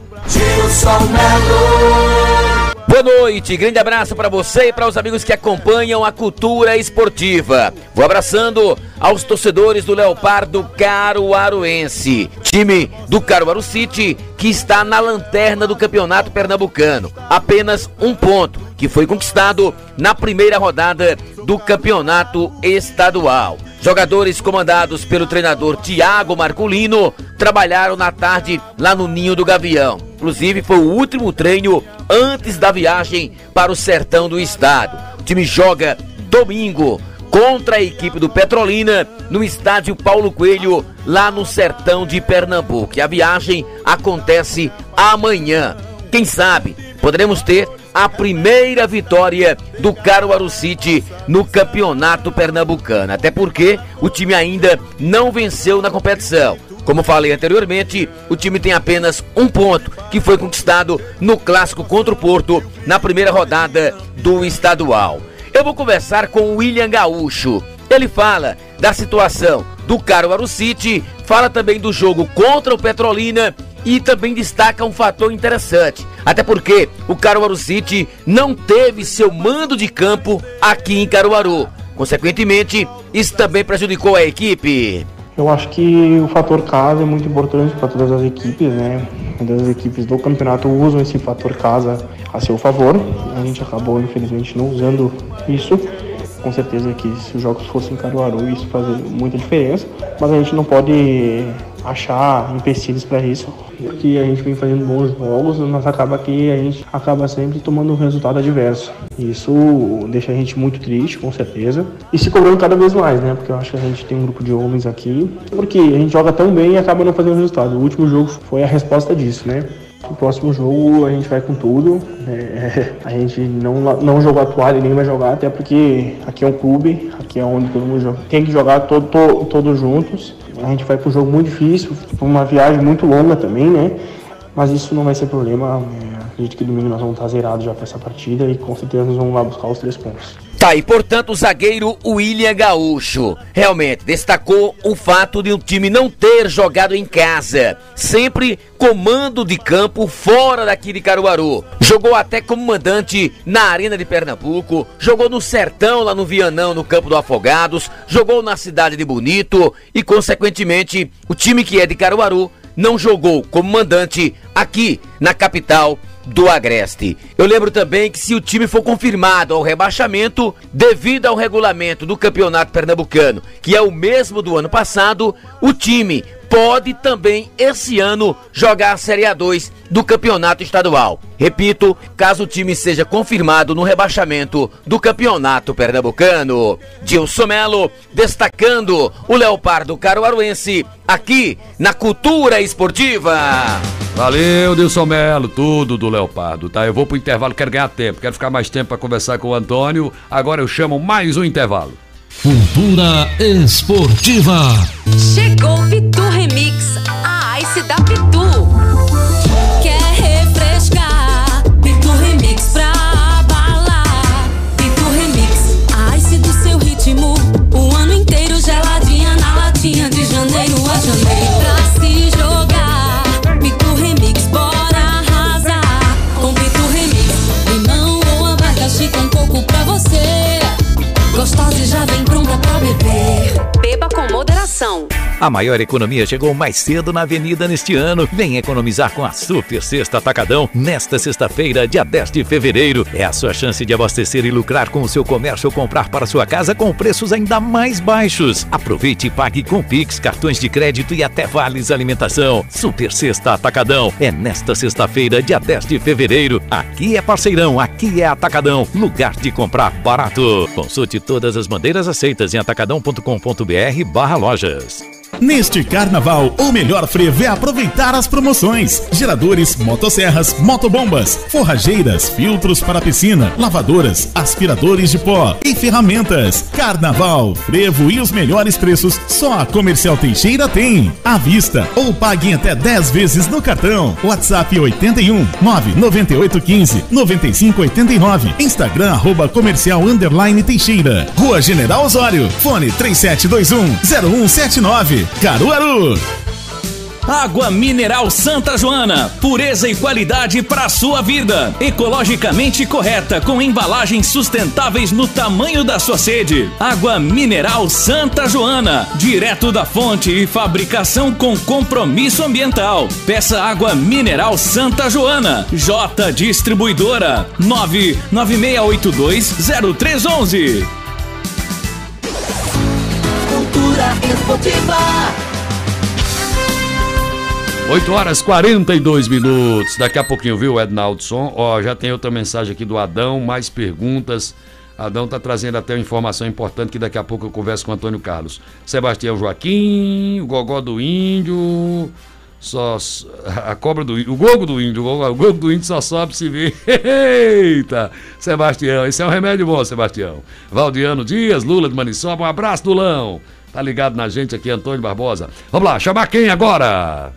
Boa noite, grande abraço para você e para os amigos que acompanham a cultura esportiva. Vou abraçando aos torcedores do Leopardo Caruaruense, time do Caruaru City que está na lanterna do campeonato pernambucano. Apenas um ponto que foi conquistado na primeira rodada do campeonato estadual. Jogadores comandados pelo treinador Thiago Marculino trabalharam na tarde lá no Ninho do Gavião. Inclusive foi o último treino antes da viagem para o sertão do estado. O time joga domingo contra a equipe do Petrolina no estádio Paulo Coelho, lá no sertão de Pernambuco. E a viagem acontece amanhã. Quem sabe poderemos ter a primeira vitória do Caruaru City no campeonato pernambucano. Até porque o time ainda não venceu na competição. Como falei anteriormente, o time tem apenas um ponto, que foi conquistado no clássico contra o Porto, na primeira rodada do estadual. Eu vou conversar com o William Gaúcho. Ele fala da situação do Caruaru City, fala também do jogo contra o Petrolina e também destaca um fator interessante. Até porque o Caruaru City não teve seu mando de campo aqui em Caruaru. Consequentemente, isso também prejudicou a equipe. Eu acho que o fator casa é muito importante para todas as equipes, né? Todas as equipes do campeonato usam esse fator casa a seu favor. A gente acabou, infelizmente, não usando isso. Com certeza que se os jogos fossem em Caruaru, isso faz muita diferença. Mas a gente não pode achar empecilhos para isso, porque a gente vem fazendo bons jogos, mas acaba que a gente acaba sempre tomando um resultado adverso. Isso deixa a gente muito triste, com certeza, e se cobrando cada vez mais, né? Porque eu acho que a gente tem um grupo de homens aqui, porque a gente joga tão bem e acaba não fazendo resultado. O último jogo foi a resposta disso, né? O próximo jogo a gente vai com tudo, a gente não jogou a toalha e nem vai jogar, até porque aqui é um clube, aqui é onde todo mundo tem que jogar todos juntos. A gente vai para um jogo muito difícil, uma viagem muito longa também, né? Mas isso não vai ser problema. Acredito que domingo nós vamos estar zerados já para essa partida e com certeza nós vamos lá buscar os 3 pontos. Tá, e portanto o zagueiro William Gaúcho realmente destacou o fato de o time não ter jogado em casa, sempre comando de campo fora daqui de Caruaru. Jogou até como mandante na Arena de Pernambuco, jogou no Sertão, lá no Vianão, no Campo do Afogados, jogou na cidade de Bonito e, consequentemente, o time que é de Caruaru não jogou como mandante aqui na capital do Agreste. Eu lembro também que se o time for confirmado ao rebaixamento, devido ao regulamento do campeonato pernambucano, que é o mesmo do ano passado, o time pode também esse ano jogar a Série A2 do campeonato estadual. Repito, caso o time seja confirmado no rebaixamento do campeonato pernambucano. Dilson Melo destacando o Leopardo Caruaruense aqui na Cultura Esportiva. Valeu, Dilson Melo, tudo do Leopardo, tá? Eu vou pro intervalo, quero ganhar tempo, quero ficar mais tempo para conversar com o Antônio. Agora eu chamo mais um intervalo. Cultura Esportiva. Chegou o Pitu Remix, a Ice da Pitu. Quer refrescar? Pitu Remix pra abalar. Pitu Remix, a Ice do seu ritmo. O ano inteiro geladinha na latinha, de janeiro a janeiro. Pra se jogar, Pitu Remix, bora arrasar. Com Pitu Remix, limão ou abacaxi com coco pra você. Gostosa e já vem pronta pra beber. Beba com fabricação. A maior economia chegou mais cedo na Avenida neste ano. Vem economizar com a Super Sexta Atacadão. Nesta sexta-feira, dia 10 de fevereiro, é a sua chance de abastecer e lucrar com o seu comércio ou comprar para sua casa com preços ainda mais baixos. Aproveite e pague com Pix, cartões de crédito e até vales alimentação. Super Sexta Atacadão. É nesta sexta-feira, dia 10 de fevereiro. Aqui é parceirão, aqui é Atacadão. Lugar de comprar barato. Consulte todas as bandeiras aceitas em atacadão.com.br/lojas. Neste carnaval, o melhor frevo é aproveitar as promoções. Geradores, motosserras, motobombas, forrageiras, filtros para piscina, lavadoras, aspiradores de pó e ferramentas. Carnaval, frevo e os melhores preços só a Comercial Teixeira tem. À vista ou pague em até 10 vezes no cartão. WhatsApp 81 99815 9589. Instagram @comercial_Teixeira. Rua General Osório. Fone 3721-0179. Caruaru. Água Mineral Santa Joana, pureza e qualidade para sua vida. Ecologicamente correta, com embalagens sustentáveis no tamanho da sua sede. Água Mineral Santa Joana, direto da fonte e fabricação com compromisso ambiental. Peça Água Mineral Santa Joana. J Distribuidora 996820311. Cultura Esportiva. 8h42. Daqui a pouquinho, viu, Ednaldson? Ó, já tem outra mensagem aqui do Adão, mais perguntas. Adão tá trazendo até uma informação importante que daqui a pouco eu converso com o Antônio Carlos. Sebastião Joaquim, o Gogó do Índio, a cobra do índio, o gogo do índio, o gogo do índio só sobe se vê. Eita, Sebastião, esse é um remédio bom, Sebastião. Valdiano Dias, Lula de Maniçoba, um abraço, Lulão. Tá ligado na gente aqui, Antônio Barbosa. Vamos lá, chamar quem agora?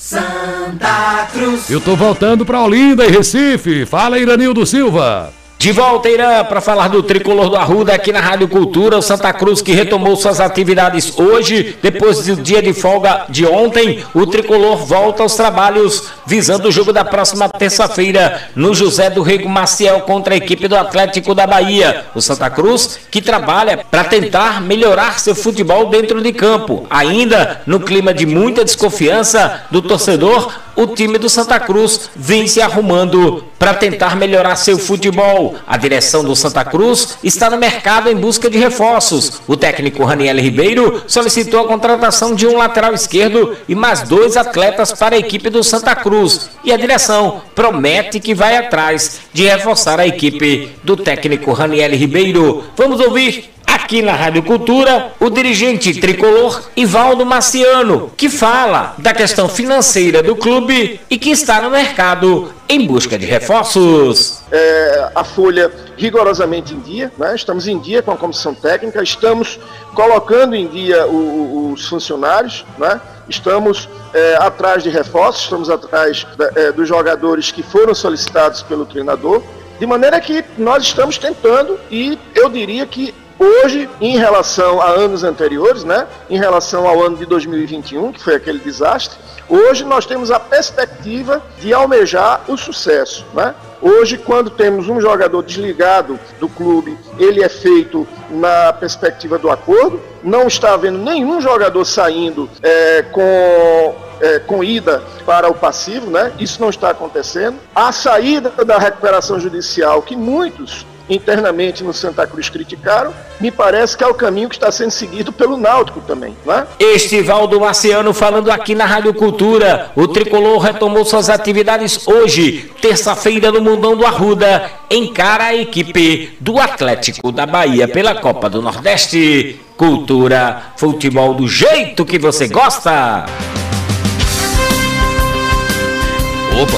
Santa Cruz. Eu tô voltando pra Olinda e Recife. Fala, Iranildo Silva. De volta, Irã, para falar do Tricolor do Arruda aqui na Rádio Cultura, o Santa Cruz que retomou suas atividades hoje, depois do dia de folga de ontem, o Tricolor volta aos trabalhos visando o jogo da próxima terça-feira no José do Rego Maciel contra a equipe do Atlético da Bahia. O Santa Cruz que trabalha para tentar melhorar seu futebol dentro de campo. Ainda no clima de muita desconfiança do torcedor, o time do Santa Cruz vem se arrumando para tentar melhorar seu futebol. A direção do Santa Cruz está no mercado em busca de reforços. O técnico Raniel Ribeiro solicitou a contratação de um lateral esquerdo e mais 2 atletas para a equipe do Santa Cruz. E a direção promete que vai atrás de reforçar a equipe do técnico Raniel Ribeiro. Vamos ouvir aqui na Rádio Cultura o dirigente tricolor Ivaldo Marciano, que fala da questão financeira do clube e que está no mercado em busca de reforços. A folha rigorosamente em dia, né? Estamos em dia com a comissão técnica, estamos colocando em dia os funcionários, né? Estamos atrás de reforços, estamos atrás dos jogadores que foram solicitados pelo treinador, de maneira que nós estamos tentando, e eu diria que hoje, em relação a anos anteriores, né, em relação ao ano de 2021, que foi aquele desastre, hoje nós temos a perspectiva de almejar o sucesso, né? Hoje, quando temos um jogador desligado do clube, ele é feito na perspectiva do acordo, não está havendo nenhum jogador saindo com ida para o passivo, né? Isso não está acontecendo. A saída da recuperação judicial, que muitos internamente no Santa Cruz criticaram, me parece que é o caminho que está sendo seguido pelo Náutico também, né? Estivaldo Marciano falando aqui na Rádio Cultura. O Tricolor retomou suas atividades hoje, terça-feira, no Mundão do Arruda, encara a equipe do Atlético da Bahia pela Copa do Nordeste. Cultura, futebol do jeito que você gosta. Opa,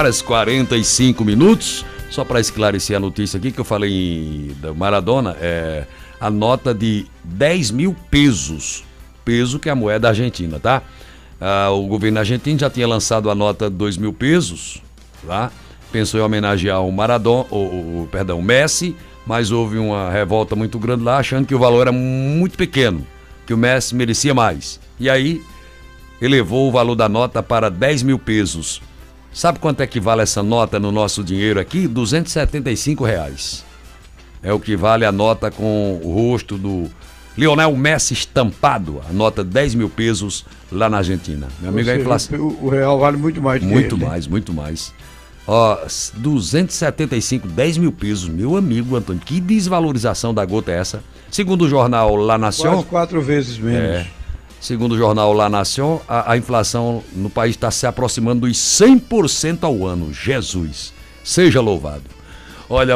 8h45. Só para esclarecer a notícia aqui que eu falei da Maradona, a nota de 10 mil pesos, peso que é a moeda argentina, tá? O governo argentino já tinha lançado a nota de 2 mil pesos, tá? Pensou em homenagear o Maradona, o Messi, mas houve uma revolta muito grande lá, achando que o valor era muito pequeno, que o Messi merecia mais. E aí, elevou o valor da nota para 10 mil pesos. Sabe quanto é que vale essa nota no nosso dinheiro aqui? R$275. É o que vale a nota com o rosto Lionel Messi estampado, a nota 10 mil pesos lá na Argentina. Meu amigo, a inflação... O real vale muito mais do que Muito ele, né? mais, muito mais. Ó, 275, 10 mil pesos, meu amigo Antônio, que desvalorização da gota é essa? Segundo o jornal La Nación... Quase 4 vezes menos. Segundo o jornal La Nación, a inflação no país está se aproximando dos 100% ao ano. Jesus, seja louvado. Olha,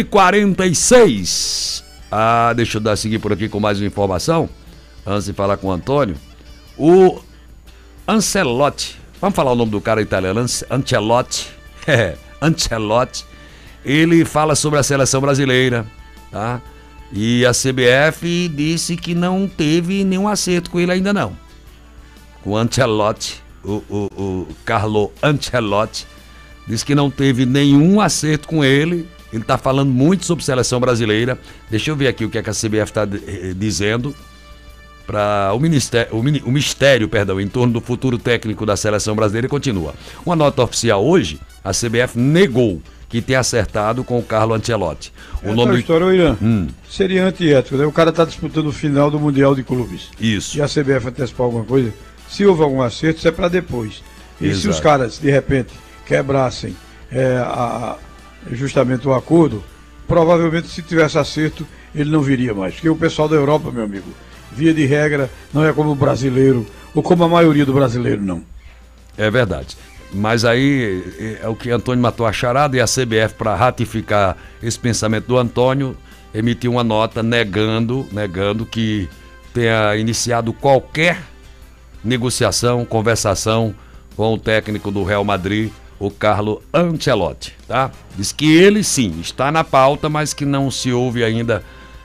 8h46. Deixa eu seguir por aqui com mais uma informação, antes de falar com o Antônio. O Ancelotti, vamos falar o nome do cara italiano, Ancelotti. Ancelotti, ele fala sobre a seleção brasileira, tá? E a CBF disse que não teve nenhum acerto com ele ainda não. O Ancelotti, o Carlo Ancelotti, disse que não teve nenhum acerto com ele. Ele está falando muito sobre seleção brasileira. Deixa eu ver aqui o que é que a CBF está dizendo. Para o mistério, em torno do futuro técnico da seleção brasileira continua. Uma nota oficial hoje, a CBF negou que tenha acertado com o Carlo Ancelotti. O nome história, Irã, seria antiético, né? O cara está disputando o final do Mundial de Clubes. Isso. E a CBF antecipar alguma coisa, se houve algum acerto, isso é para depois. E Exato. se os caras, de repente, quebrassem justamente o acordo, provavelmente se tivesse acerto, ele não viria mais. Porque o pessoal da Europa, meu amigo, via de regra, não é como o brasileiro, ou como a maioria do brasileiro, não. É verdade. Mas aí é o que Antônio matou a charada, e a CBF, para ratificar esse pensamento do Antônio, emitiu uma nota negando que tenha iniciado qualquer negociação, conversação com o técnico do Real Madrid, o Carlo Ancelotti, tá? Diz que ele sim está na pauta, mas que não se ouve ainda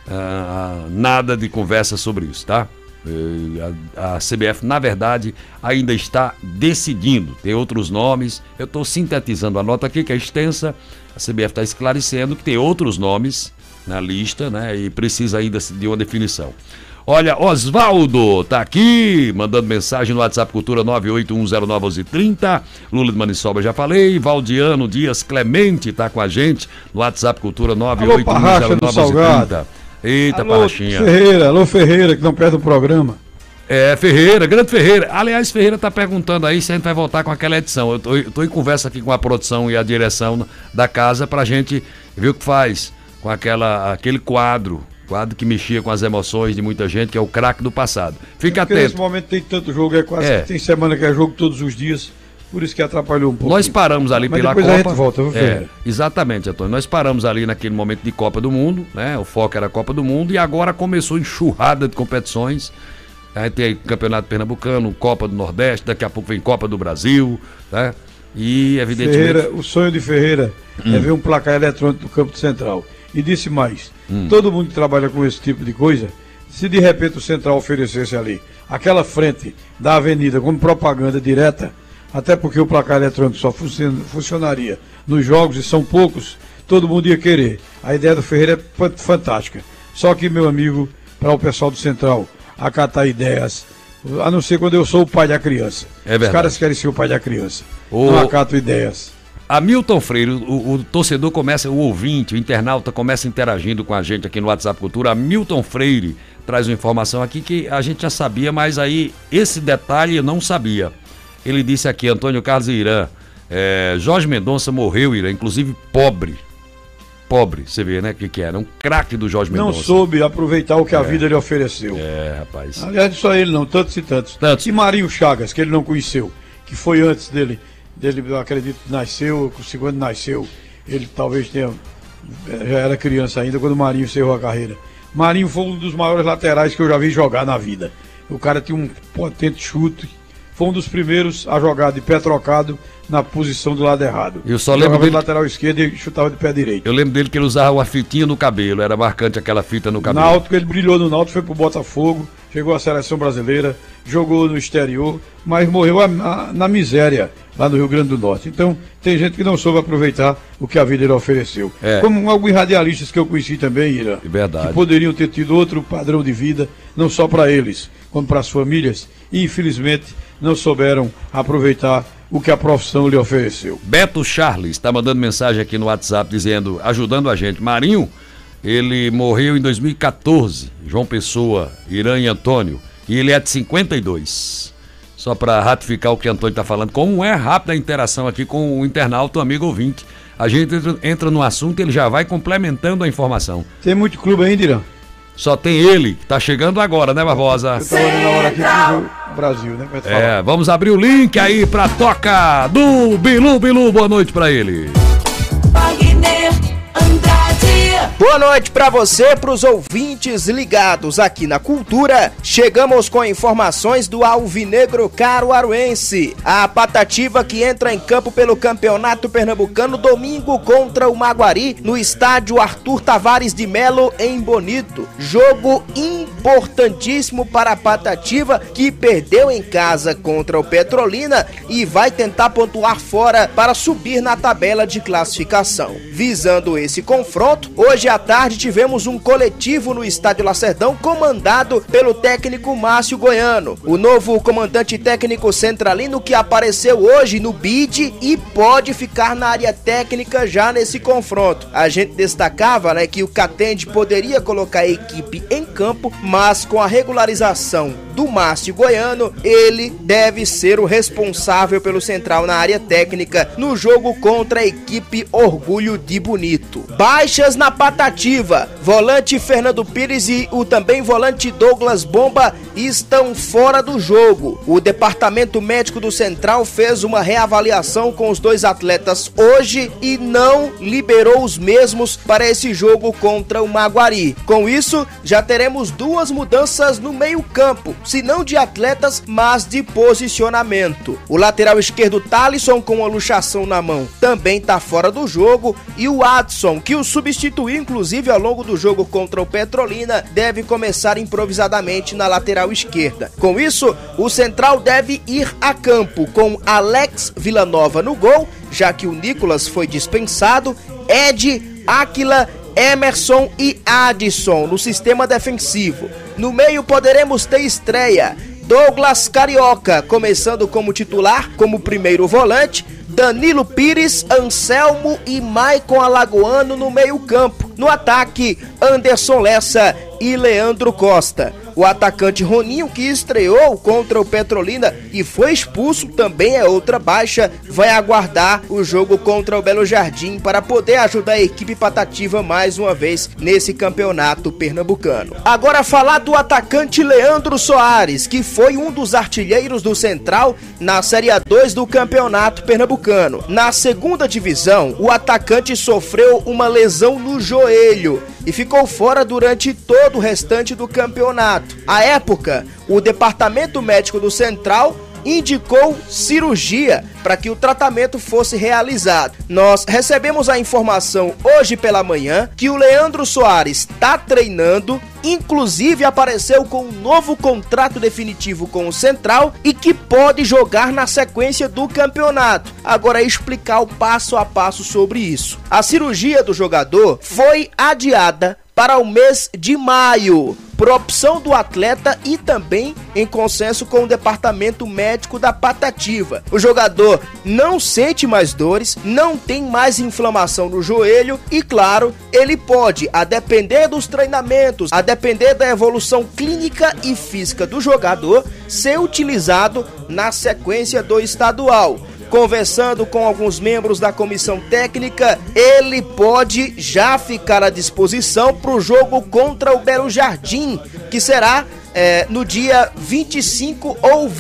nada de conversa sobre isso, tá? A CBF, na verdade, ainda está decidindo. Tem outros nomes. Eu estou sintetizando a nota aqui, que é extensa. A CBF está esclarecendo que tem outros nomes na lista, né? E precisa ainda de uma definição. Olha, Osvaldo tá aqui, mandando mensagem no WhatsApp Cultura 981091130. Lula de Maniçoba, já falei. Valdiano Dias Clemente tá com a gente no WhatsApp Cultura 981091130. Eita, Parrachinha. Alô Ferreira, que não perde o programa. Ferreira, grande Ferreira. Aliás, Ferreira tá perguntando aí se a gente vai voltar com aquela edição. Eu tô em conversa aqui com a produção e a direção da casa pra gente ver o que faz com aquele quadro que mexia com as emoções de muita gente, que é o craque do passado. Fica atento. Nesse momento tem tanto jogo, tem semana que é jogo todos os dias. Por isso que atrapalhou um pouco. Nós paramos ali pela Copa. Mas depois a gente volta, viu, Ferreira? Exatamente, Antônio. Nós paramos ali naquele momento de Copa do Mundo, né? O foco era a Copa do Mundo, e agora começou enxurrada de competições. A gente tem Campeonato Pernambucano, Copa do Nordeste, daqui a pouco vem Copa do Brasil, né? E evidentemente... Ferreira, o sonho de Ferreira é ver um placar eletrônico do Campo Central. E disse mais, todo mundo que trabalha com esse tipo de coisa, se de repente o Central oferecesse ali aquela frente da avenida como propaganda direta, até porque o placar eletrônico só funcionaria nos jogos, e são poucos, todo mundo ia querer. A ideia do Ferreira é fantástica. Só que, meu amigo, para o pessoal do Central acatar ideias, a não ser quando eu sou o pai da criança. É verdade. Os caras querem ser o pai da criança. Não acatam ideias. Hamilton Freire, o torcedor começa, o ouvinte, o internauta começa interagindo com a gente aqui no WhatsApp Cultura. Hamilton Freire traz uma informação aqui que a gente já sabia, mas aí esse detalhe eu não sabia. Ele disse aqui, Antônio Carlos e Irã, Jorge Mendonça morreu, Irã, inclusive pobre, você vê, né, que era um craque do Jorge Mendonça. Não soube aproveitar o que a vida lhe ofereceu. Rapaz. Aliás, só ele não, tantos e tantos. E Marinho Chagas, que ele não conheceu, que foi antes dele, eu acredito que nasceu, quando nasceu, ele talvez já era criança ainda, quando o Marinho encerrou a carreira. Marinho foi um dos maiores laterais que eu já vi jogar na vida. O cara tinha um potente chute, foi um dos primeiros a jogar de pé trocado na posição do lado errado. Eu só lembro dele de lateral esquerdo e chutava de pé direito. Eu lembro dele que ele usava uma fitinha no cabelo, era marcante aquela fita no cabelo. Náutico, ele brilhou no Náutico, foi pro Botafogo, chegou à seleção brasileira, jogou no exterior, mas morreu na miséria lá no Rio Grande do Norte. Então, tem gente que não soube aproveitar o que a vida lhe ofereceu. Como alguns radialistas que eu conheci também, Ira, que poderiam ter tido outro padrão de vida, não só para eles, como para as famílias, e infelizmente não souberam aproveitar o que a profissão lhe ofereceu. Beto Charles está mandando mensagem aqui no WhatsApp dizendo, ajudando a gente, Marinho Ele morreu em 2014, João Pessoa, Iranha Antônio, e ele é de 52. Só para ratificar o que o Antônio está falando, como é rápida a interação aqui com o internauta, o amigo ouvinte. A gente entra no assunto e ele já vai complementando a informação. Tem muito clube ainda, Irã? Só tem ele, que tá chegando agora, né, Barbosa? Eu tô olhando a hora aqui pro Brasil, né? Vamos abrir o link aí pra toca do Bilu Bilu. Boa noite pra ele. Boa noite para você, para os ouvintes ligados aqui na Cultura. Chegamos com informações do Alvinegro Caruaruense. A Patativa que entra em campo pelo Campeonato Pernambucano domingo contra o Maguari no estádio Arthur Tavares de Melo em Bonito. Jogo importantíssimo para a Patativa que perdeu em casa contra o Petrolina e vai tentar pontuar fora para subir na tabela de classificação. Visando esse confronto, hoje à tarde tivemos um coletivo no Estádio Lacerdão comandado pelo técnico Márcio Goiano, o novo comandante técnico centralino que apareceu hoje no BID e pode ficar na área técnica já nesse confronto. A gente destacava, né, que o Catende poderia colocar a equipe em campo, mas com a regularização do Márcio Goiano, ele deve ser o responsável pelo central na área técnica no jogo contra a equipe Orgulho de Bonito. Baixas na Patativa, volante Fernando Pires e o também volante Douglas Bomba estão fora do jogo. O departamento médico do Central fez uma reavaliação com os dois atletas hoje e não liberou os mesmos para esse jogo contra o Maguari. Com isso, já teremos duas mudanças no meio-campo, se não de atletas, mas de posicionamento. O lateral esquerdo Thalisson, com a luxação na mão, também está fora do jogo, e o Adson, que o substituiu inclusive ao longo do jogo contra o Petrolina, deve começar improvisadamente na lateral esquerda. Com isso, o Central deve ir a campo com Alex Villanova no gol, já que o Nicolas foi dispensado, Ed, Áquila, Emerson e Adson no sistema defensivo. No meio poderemos ter estreia: Douglas Carioca começando como titular, como primeiro volante, Danilo Pires, Anselmo e Maicon Alagoano no meio-campo. No ataque, Anderson Lessa e Leandro Costa. O atacante Roninho, que estreou contra o Petrolina e foi expulso, também é outra baixa, vai aguardar o jogo contra o Belo Jardim para poder ajudar a equipe Patativa mais uma vez nesse campeonato pernambucano. Agora falar do atacante Leandro Soares, que foi um dos artilheiros do Central na Série A2 do campeonato pernambucano. Na segunda divisão, o atacante sofreu uma lesão no joelho e ficou fora durante todo o restante do campeonato. À época, o departamento médico do Central indicou cirurgia para que o tratamento fosse realizado. Nós recebemos a informação hoje pela manhã que o Leandro Soares está treinando, inclusive apareceu com um novo contrato definitivo com o Central e que pode jogar na sequência do campeonato. Agora explicar o passo a passo sobre isso. A cirurgia do jogador foi adiada para o mês de maio, por opção do atleta e também em consenso com o departamento médico da Patativa. O jogador não sente mais dores, não tem mais inflamação no joelho e, claro, ele pode, a depender dos treinamentos, a depender da evolução clínica e física do jogador, ser utilizado na sequência do estadual. Conversando com alguns membros da comissão técnica, ele pode já ficar à disposição para o jogo contra o Belo Jardim, que será no dia 25 ou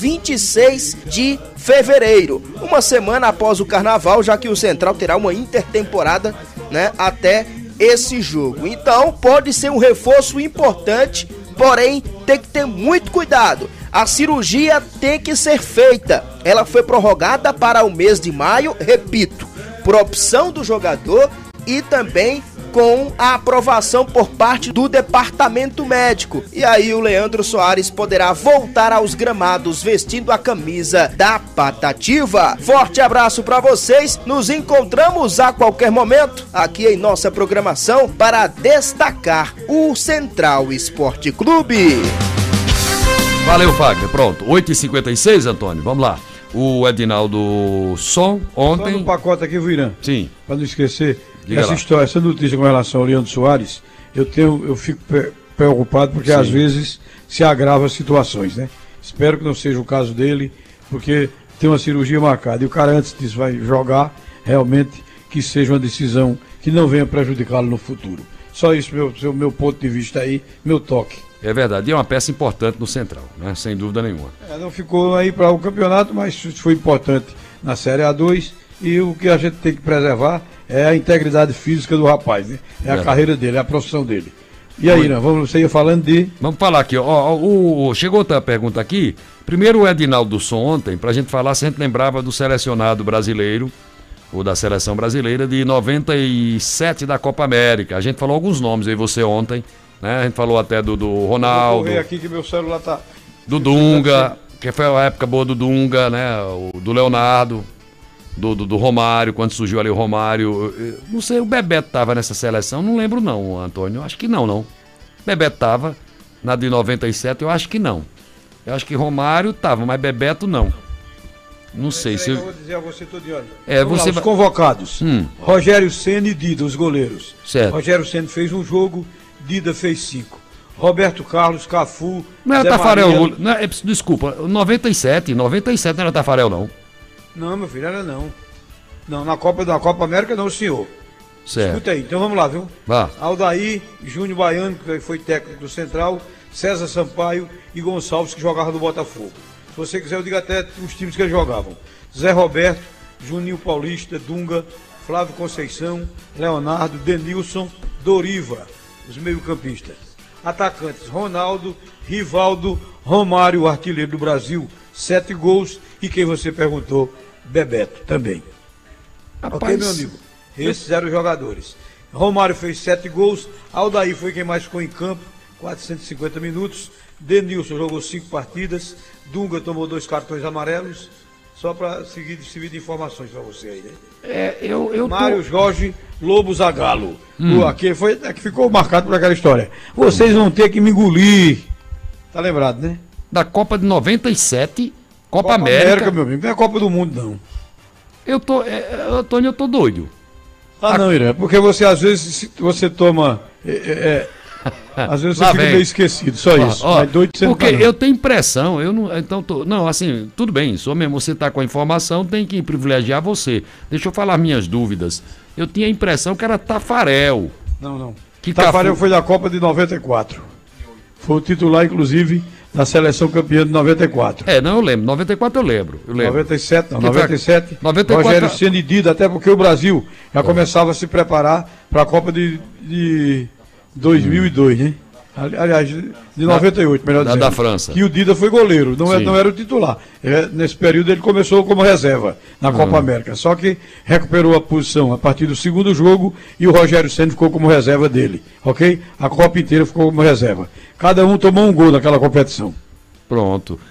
26 de fevereiro, uma semana após o Carnaval, já que o Central terá uma intertemporada, né, até esse jogo. Então pode ser um reforço importante, porém tem que ter muito cuidado. A cirurgia tem que ser feita. Ela foi prorrogada para o mês de maio, repito, por opção do jogador e também com a aprovação por parte do departamento médico. E aí o Leandro Soares poderá voltar aos gramados vestindo a camisa da Patativa. Forte abraço para vocês. Nos encontramos a qualquer momento aqui em nossa programação para destacar o Central Esporte Clube. Valeu, Fagner. Pronto, 8h56, Antônio, vamos lá. O Edinaldo Som, ontem... Só no pacote aqui, Virã. Sim. Para não esquecer, Diga essa lá. história, essa notícia com relação ao Leandro Soares, eu fico preocupado porque às vezes se agrava situações, né? Espero que não seja o caso dele, porque tem uma cirurgia marcada e o cara antes disso vai jogar, realmente que seja uma decisão que não venha prejudicá-lo no futuro. Só isso, meu ponto de vista aí, meu toque. É verdade, e é uma peça importante no Central, né? Sem dúvida nenhuma. Não ficou aí para o campeonato, mas foi importante na Série A2 e o que a gente tem que preservar é a integridade física do rapaz, né? É a carreira dele, é a profissão dele. E aí, você ia falando de... Vamos falar aqui, chegou outra pergunta aqui. Primeiro o Edinaldo do Som ontem, pra gente falar se a gente lembrava do selecionado brasileiro, ou da seleção brasileira de 97 da Copa América. A gente falou alguns nomes aí, você ontem, né? A gente falou até do Ronaldo. Vou ver aqui que meu celular tá... Do Dunga, que foi a época boa do Dunga, né? Do Leonardo, do Romário, quando surgiu ali o Romário. Não sei, o Bebeto tava nessa seleção, não lembro não, Antônio. Acho que não. Bebeto tava, na de 97, eu acho que não. Eu acho que Romário tava, mas Bebeto não. Não sei se... Eu vou dizer a você todo dia. Você os convocados. Rogério Ceni e Dida, os goleiros. Certo. Rogério Ceni fez um jogo, Dida fez 5. Roberto Carlos, Cafu... Não era Tafarel, desculpa, 97 não era Tafarel não. Não, meu filho, era não. Não, na Copa América não, senhor. Certo. Escuta aí, então vamos lá, viu? Vá. Aldair, Júnior Baiano, que foi técnico do Central, César Sampaio e Gonçalves, que jogava no Botafogo. Se você quiser, eu digo até os times que eles jogavam. Zé Roberto, Juninho Paulista, Dunga, Flávio Conceição, Leonardo, Denilson, Doriva, os meio-campistas. Atacantes, Ronaldo, Rivaldo, Romário, artilheiro do Brasil, 7 gols. E quem você perguntou, Bebeto, também. Rapaz, ok, meu amigo? Esses eram os jogadores. Romário fez 7 gols, Aldair foi quem mais ficou em campo, 450 minutos. Denilson jogou 5 partidas, Dunga tomou 2 cartões amarelos, só para seguir de informações para você aí, né? Mário Jorge Lobo Zagallo. Aqui foi que ficou marcado por aquela história. Vocês vão ter que me engolir. Tá lembrado, né? Da Copa de 97, Copa América, meu amigo, não é Copa do Mundo, não. Antônio, eu tô doido. Não, Irã, porque você às vezes você toma... Às vezes você fica meio esquecido, só isso. Mas doido você porque não. Eu tenho impressão, assim, tudo bem, você tá com a informação, tem que privilegiar você. Deixa eu falar minhas dúvidas. Eu tinha a impressão que era Tafarel. Não. Tafarel foi da Copa de 94. Foi o titular, inclusive, da seleção campeã de 94. Eu lembro. 94 eu lembro. 97, não. 97. 94... Rogério Ceni e Dida, até porque o Brasil já começava a se preparar para a Copa de 2002, né? Aliás, de 98, melhor dizendo. Da França. Que o Dida foi goleiro, não era o titular. Nesse período ele começou como reserva na Copa América. Só que recuperou a posição a partir do segundo jogo e o Rogério Ceni ficou como reserva dele, ok? A Copa inteira ficou como reserva. Cada um tomou um gol naquela competição. Pronto.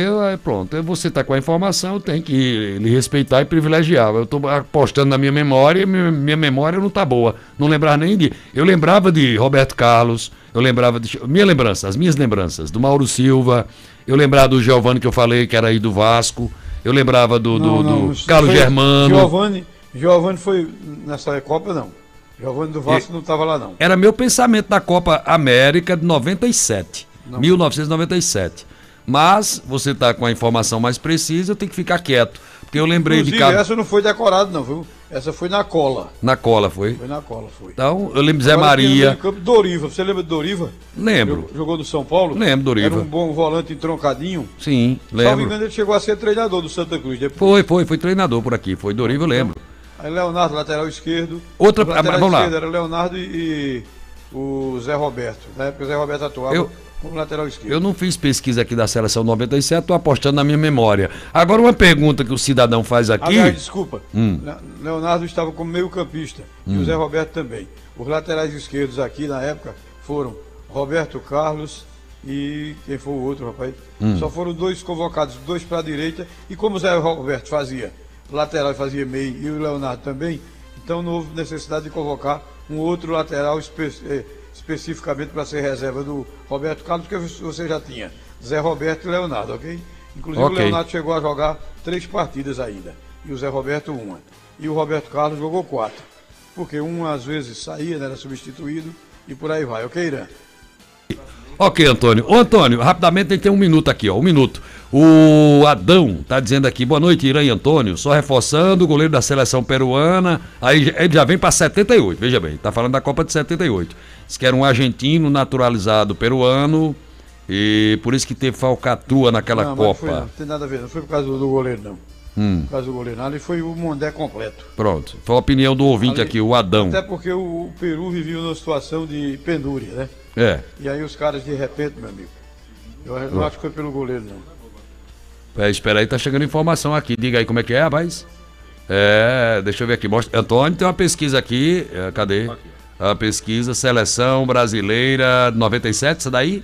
Você está com a informação, eu tenho que lhe respeitar e privilegiar. Eu estou apostando na minha memória e minha memória não está boa. Não lembrava nem de... Eu lembrava de Roberto Carlos, eu lembrava de... As minhas lembranças, do Mauro Silva, eu lembrava do Giovani que eu falei, que era aí do Vasco, eu lembrava do Carlos Germano. Giovani foi nessa Copa, não. Giovani do Vasco não estava lá, não. Era meu pensamento da Copa América de 97, 1997. Mas você está com a informação mais precisa, eu tenho que ficar quieto. Porque eu lembrei de cada... essa não foi decorada, não, viu? Essa foi na cola. Na cola, foi? Foi na cola, foi. Então, eu lembro de Zé Maria. Campo Doriva, você lembra de Doriva? Lembro. Jogou no São Paulo? Lembro, Doriva. Era um bom volante entroncadinho. Sim, lembro. Só me engano, ele chegou a ser treinador do Santa Cruz. Depois. Foi treinador por aqui, foi Doriva, eu lembro. Aí Leonardo, lateral esquerdo. Vamos lá. Era Leonardo e o Zé Roberto, né? Porque o Zé Roberto atuava como lateral esquerdo. Eu não fiz pesquisa aqui da seleção 97, estou apostando na minha memória. Agora uma pergunta que o cidadão faz aqui... Aliás, desculpa, Leonardo estava como meio campista e o Zé Roberto também. Os laterais esquerdos aqui na época foram Roberto Carlos e quem foi o outro, rapaz? Só foram 2 convocados, 2 para a direita, e como o Zé Roberto fazia lateral e fazia meio e o Leonardo também, então não houve necessidade de convocar um outro lateral especificamente para ser reserva do Roberto Carlos, porque você já tinha Zé Roberto e Leonardo, ok? Inclusive o Leonardo chegou a jogar 3 partidas ainda, e o Zé Roberto 1. E o Roberto Carlos jogou 4, porque um às vezes saía, né, era substituído, e por aí vai, ok, Irã? Ok, Antônio. Ô, Antônio, rapidamente tem um minuto aqui, ó, um minuto. O Adão tá dizendo aqui, boa noite, Irã e Antônio, só reforçando, o goleiro da seleção peruana, aí ele já vem para 78, veja bem, tá falando da Copa de 78. Diz que era um argentino naturalizado peruano, e por isso que teve falcatrua naquela Copa. Não tem nada a ver, não foi por causa do goleiro, não. Por causa do goleiro, não, ali foi o Mondé completo. Pronto, foi a opinião do ouvinte aqui, o Adão. Até porque o Peru vivia numa situação de pendúria, né? É. E aí os caras, de repente, meu amigo, eu não acho que foi pelo goleiro, não. Espera aí, tá chegando informação aqui. Diga aí como é que é, rapaz. Deixa eu ver aqui. Mostra. Antônio, tem uma pesquisa aqui. Cadê? A pesquisa Seleção Brasileira 97, isso daí?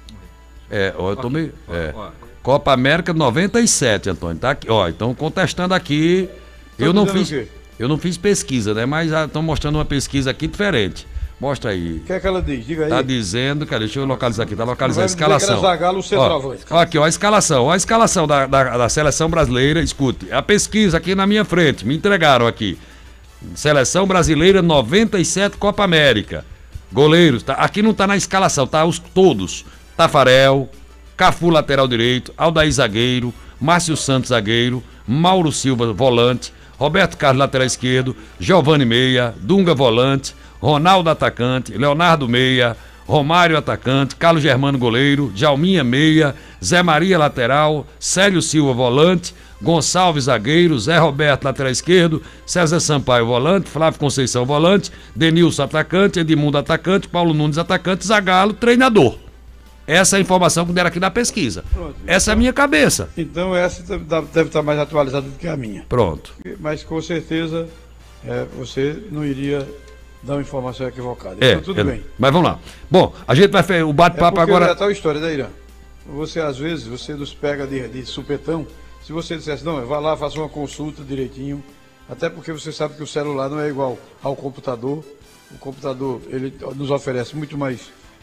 Eu tô meio... Copa América 97, Antônio. Tá aqui, ó. Então contestando aqui. Eu não fiz pesquisa, né? Mas estão mostrando uma pesquisa aqui diferente. Mostra aí. O que é que ela diz? Diga aí. Tá dizendo, cara, deixa eu localizar aqui, tá localizando a escalação. Ó, aqui, ó, a escalação da seleção brasileira, escute, a pesquisa aqui na minha frente, me entregaram aqui. Seleção brasileira 97 Copa América. Goleiros, aqui não tá na escalação, tá todos. Tafarel, Cafu lateral direito, Aldair zagueiro, Márcio Santos zagueiro, Mauro Silva volante, Roberto Carlos lateral esquerdo, Giovani meia, Dunga volante, Ronaldo atacante, Leonardo meia, Romário atacante, Carlos Germano goleiro, Jalminha meia, Zé Maria lateral, Célio Silva volante, Gonçalves zagueiro, Zé Roberto lateral esquerdo, César Sampaio volante, Flávio Conceição volante, Denilson atacante, Edmundo atacante, Paulo Nunes atacante, Zagallo treinador. Essa é a informação que deram aqui na pesquisa. Pronto, essa é a minha cabeça. Então essa deve estar mais atualizada do que a minha. Pronto. Mas com certeza você não iria dar uma informação equivocada. Então tudo bem. Mas vamos lá. Bom, a gente vai fazer o bate-papo agora. É tal história, né, Irã? Você às vezes, você nos pega de supetão. Se você dissesse, não, vá lá, faça uma consulta direitinho. Até porque você sabe que o celular não é igual ao computador. O computador, ele nos oferece muito mais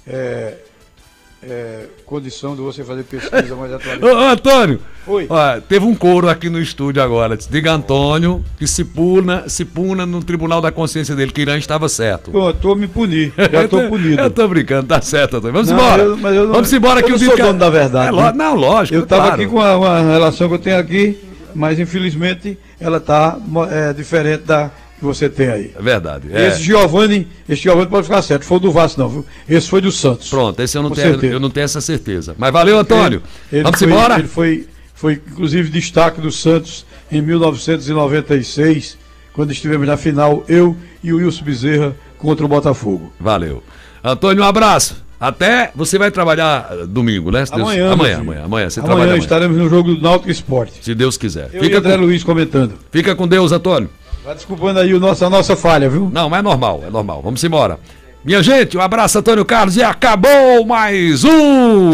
condição de você fazer pesquisa mais atualizada. Ô, Antônio, oi. Ó, teve um coro aqui no estúdio agora. Diga Antônio que se puna no Tribunal da Consciência dele, que Irã estava certo. Pô, tô me punir, já tô punido. Eu tô brincando, tá certo, Antônio. Vamos embora. Vamos embora que eu o sou dono da verdade. Não, lógico. Eu tava aqui com uma relação que eu tenho aqui, mas infelizmente ela tá diferente da que você tem aí. É verdade. Esse Giovani pode ficar certo, foi do Vasco não, viu? Esse foi do Santos. Pronto, esse eu não tenho essa certeza. Mas valeu, Antônio. Vamos embora? Ele foi inclusive destaque do Santos em 1996, quando estivemos na final, eu e o Wilson Bezerra contra o Botafogo. Valeu. Antônio, um abraço. Até você vai trabalhar domingo, né? Amanhã você trabalha amanhã. Estaremos no jogo do Náutico Esporte. Se Deus quiser. Eu e André Luiz comentando. Fica com Deus, Antônio. Vai desculpando aí a nossa falha, viu? Não, mas é normal. Vamos embora. Minha gente, um abraço, Antônio Carlos, e acabou mais um...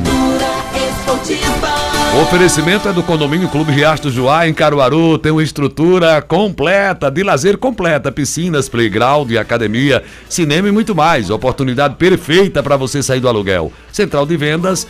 O oferecimento é do Condomínio Clube Riacho do Juá, em Caruaru. Tem uma estrutura completa, de lazer completa, piscinas, playground, academia, cinema e muito mais. Oportunidade perfeita para você sair do aluguel. Central de Vendas,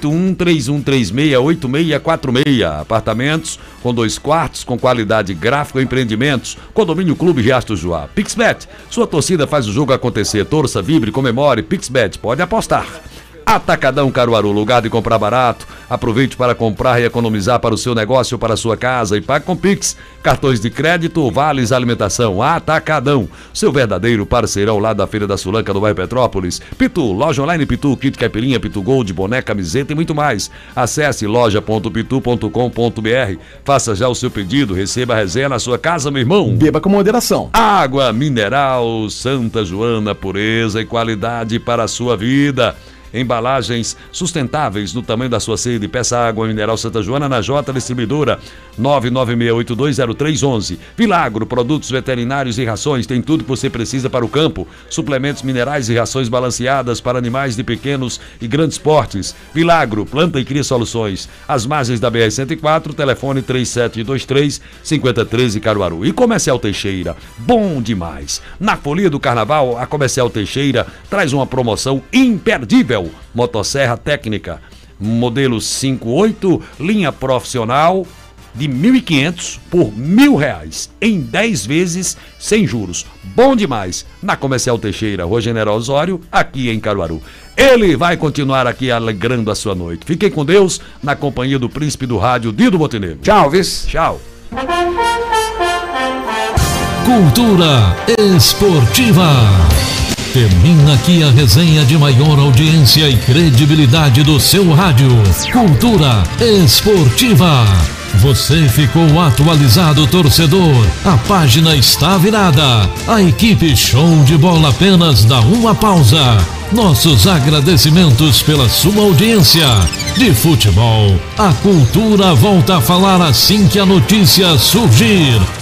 8131368646. Apartamentos com 2 quartos, com qualidade gráfica, empreendimentos. Condomínio Clube Riacho do Juá. Pixbet, sua torcida faz o jogo acontecer. Torça, vibre, comemore. Pixbet, pode apostar. Atacadão Caruaru, lugar de comprar barato. Aproveite para comprar e economizar para o seu negócio ou para a sua casa e pague com Pix, cartões de crédito, vales alimentação. Atacadão, seu verdadeiro parceirão lá da Feira da Sulanca do bairro Petrópolis. Pitu, loja online Pitu, kit caipirinha, Pitu Gold, boné, camiseta e muito mais. Acesse loja.pitu.com.br, faça já o seu pedido, receba a resenha na sua casa, meu irmão. Beba com moderação. Água mineral Santa Joana, pureza e qualidade para a sua vida. Embalagens sustentáveis no tamanho da sua sede. Peça água mineral Santa Joana na J Distribuidora 996820311. Vilagro, produtos veterinários e rações, tem tudo que você precisa para o campo. Suplementos minerais e rações balanceadas para animais de pequenos e grandes portes. Vilagro, planta e cria soluções. Às margens da BR-104, telefone 3723-5013 Caruaru. E Comercial Teixeira, bom demais. Na folia do Carnaval, a Comercial Teixeira traz uma promoção imperdível. Motosserra técnica, modelo 58, linha profissional, de R$ 1.500 por R$ 1.000 em 10 vezes sem juros. Bom demais. Na Comercial Teixeira, Rua General Osório, aqui em Caruaru. Ele vai continuar aqui alegrando a sua noite. Fiquem com Deus, na companhia do príncipe do rádio, Dido Montenegro. Tchau, vice. Tchau. Cultura esportiva. Termina aqui a resenha de maior audiência e credibilidade do seu rádio. Cultura esportiva. Você ficou atualizado, torcedor. A página está virada. A equipe Show de Bola apenas dá uma pausa. Nossos agradecimentos pela sua audiência. De futebol, a cultura volta a falar assim que a notícia surgir.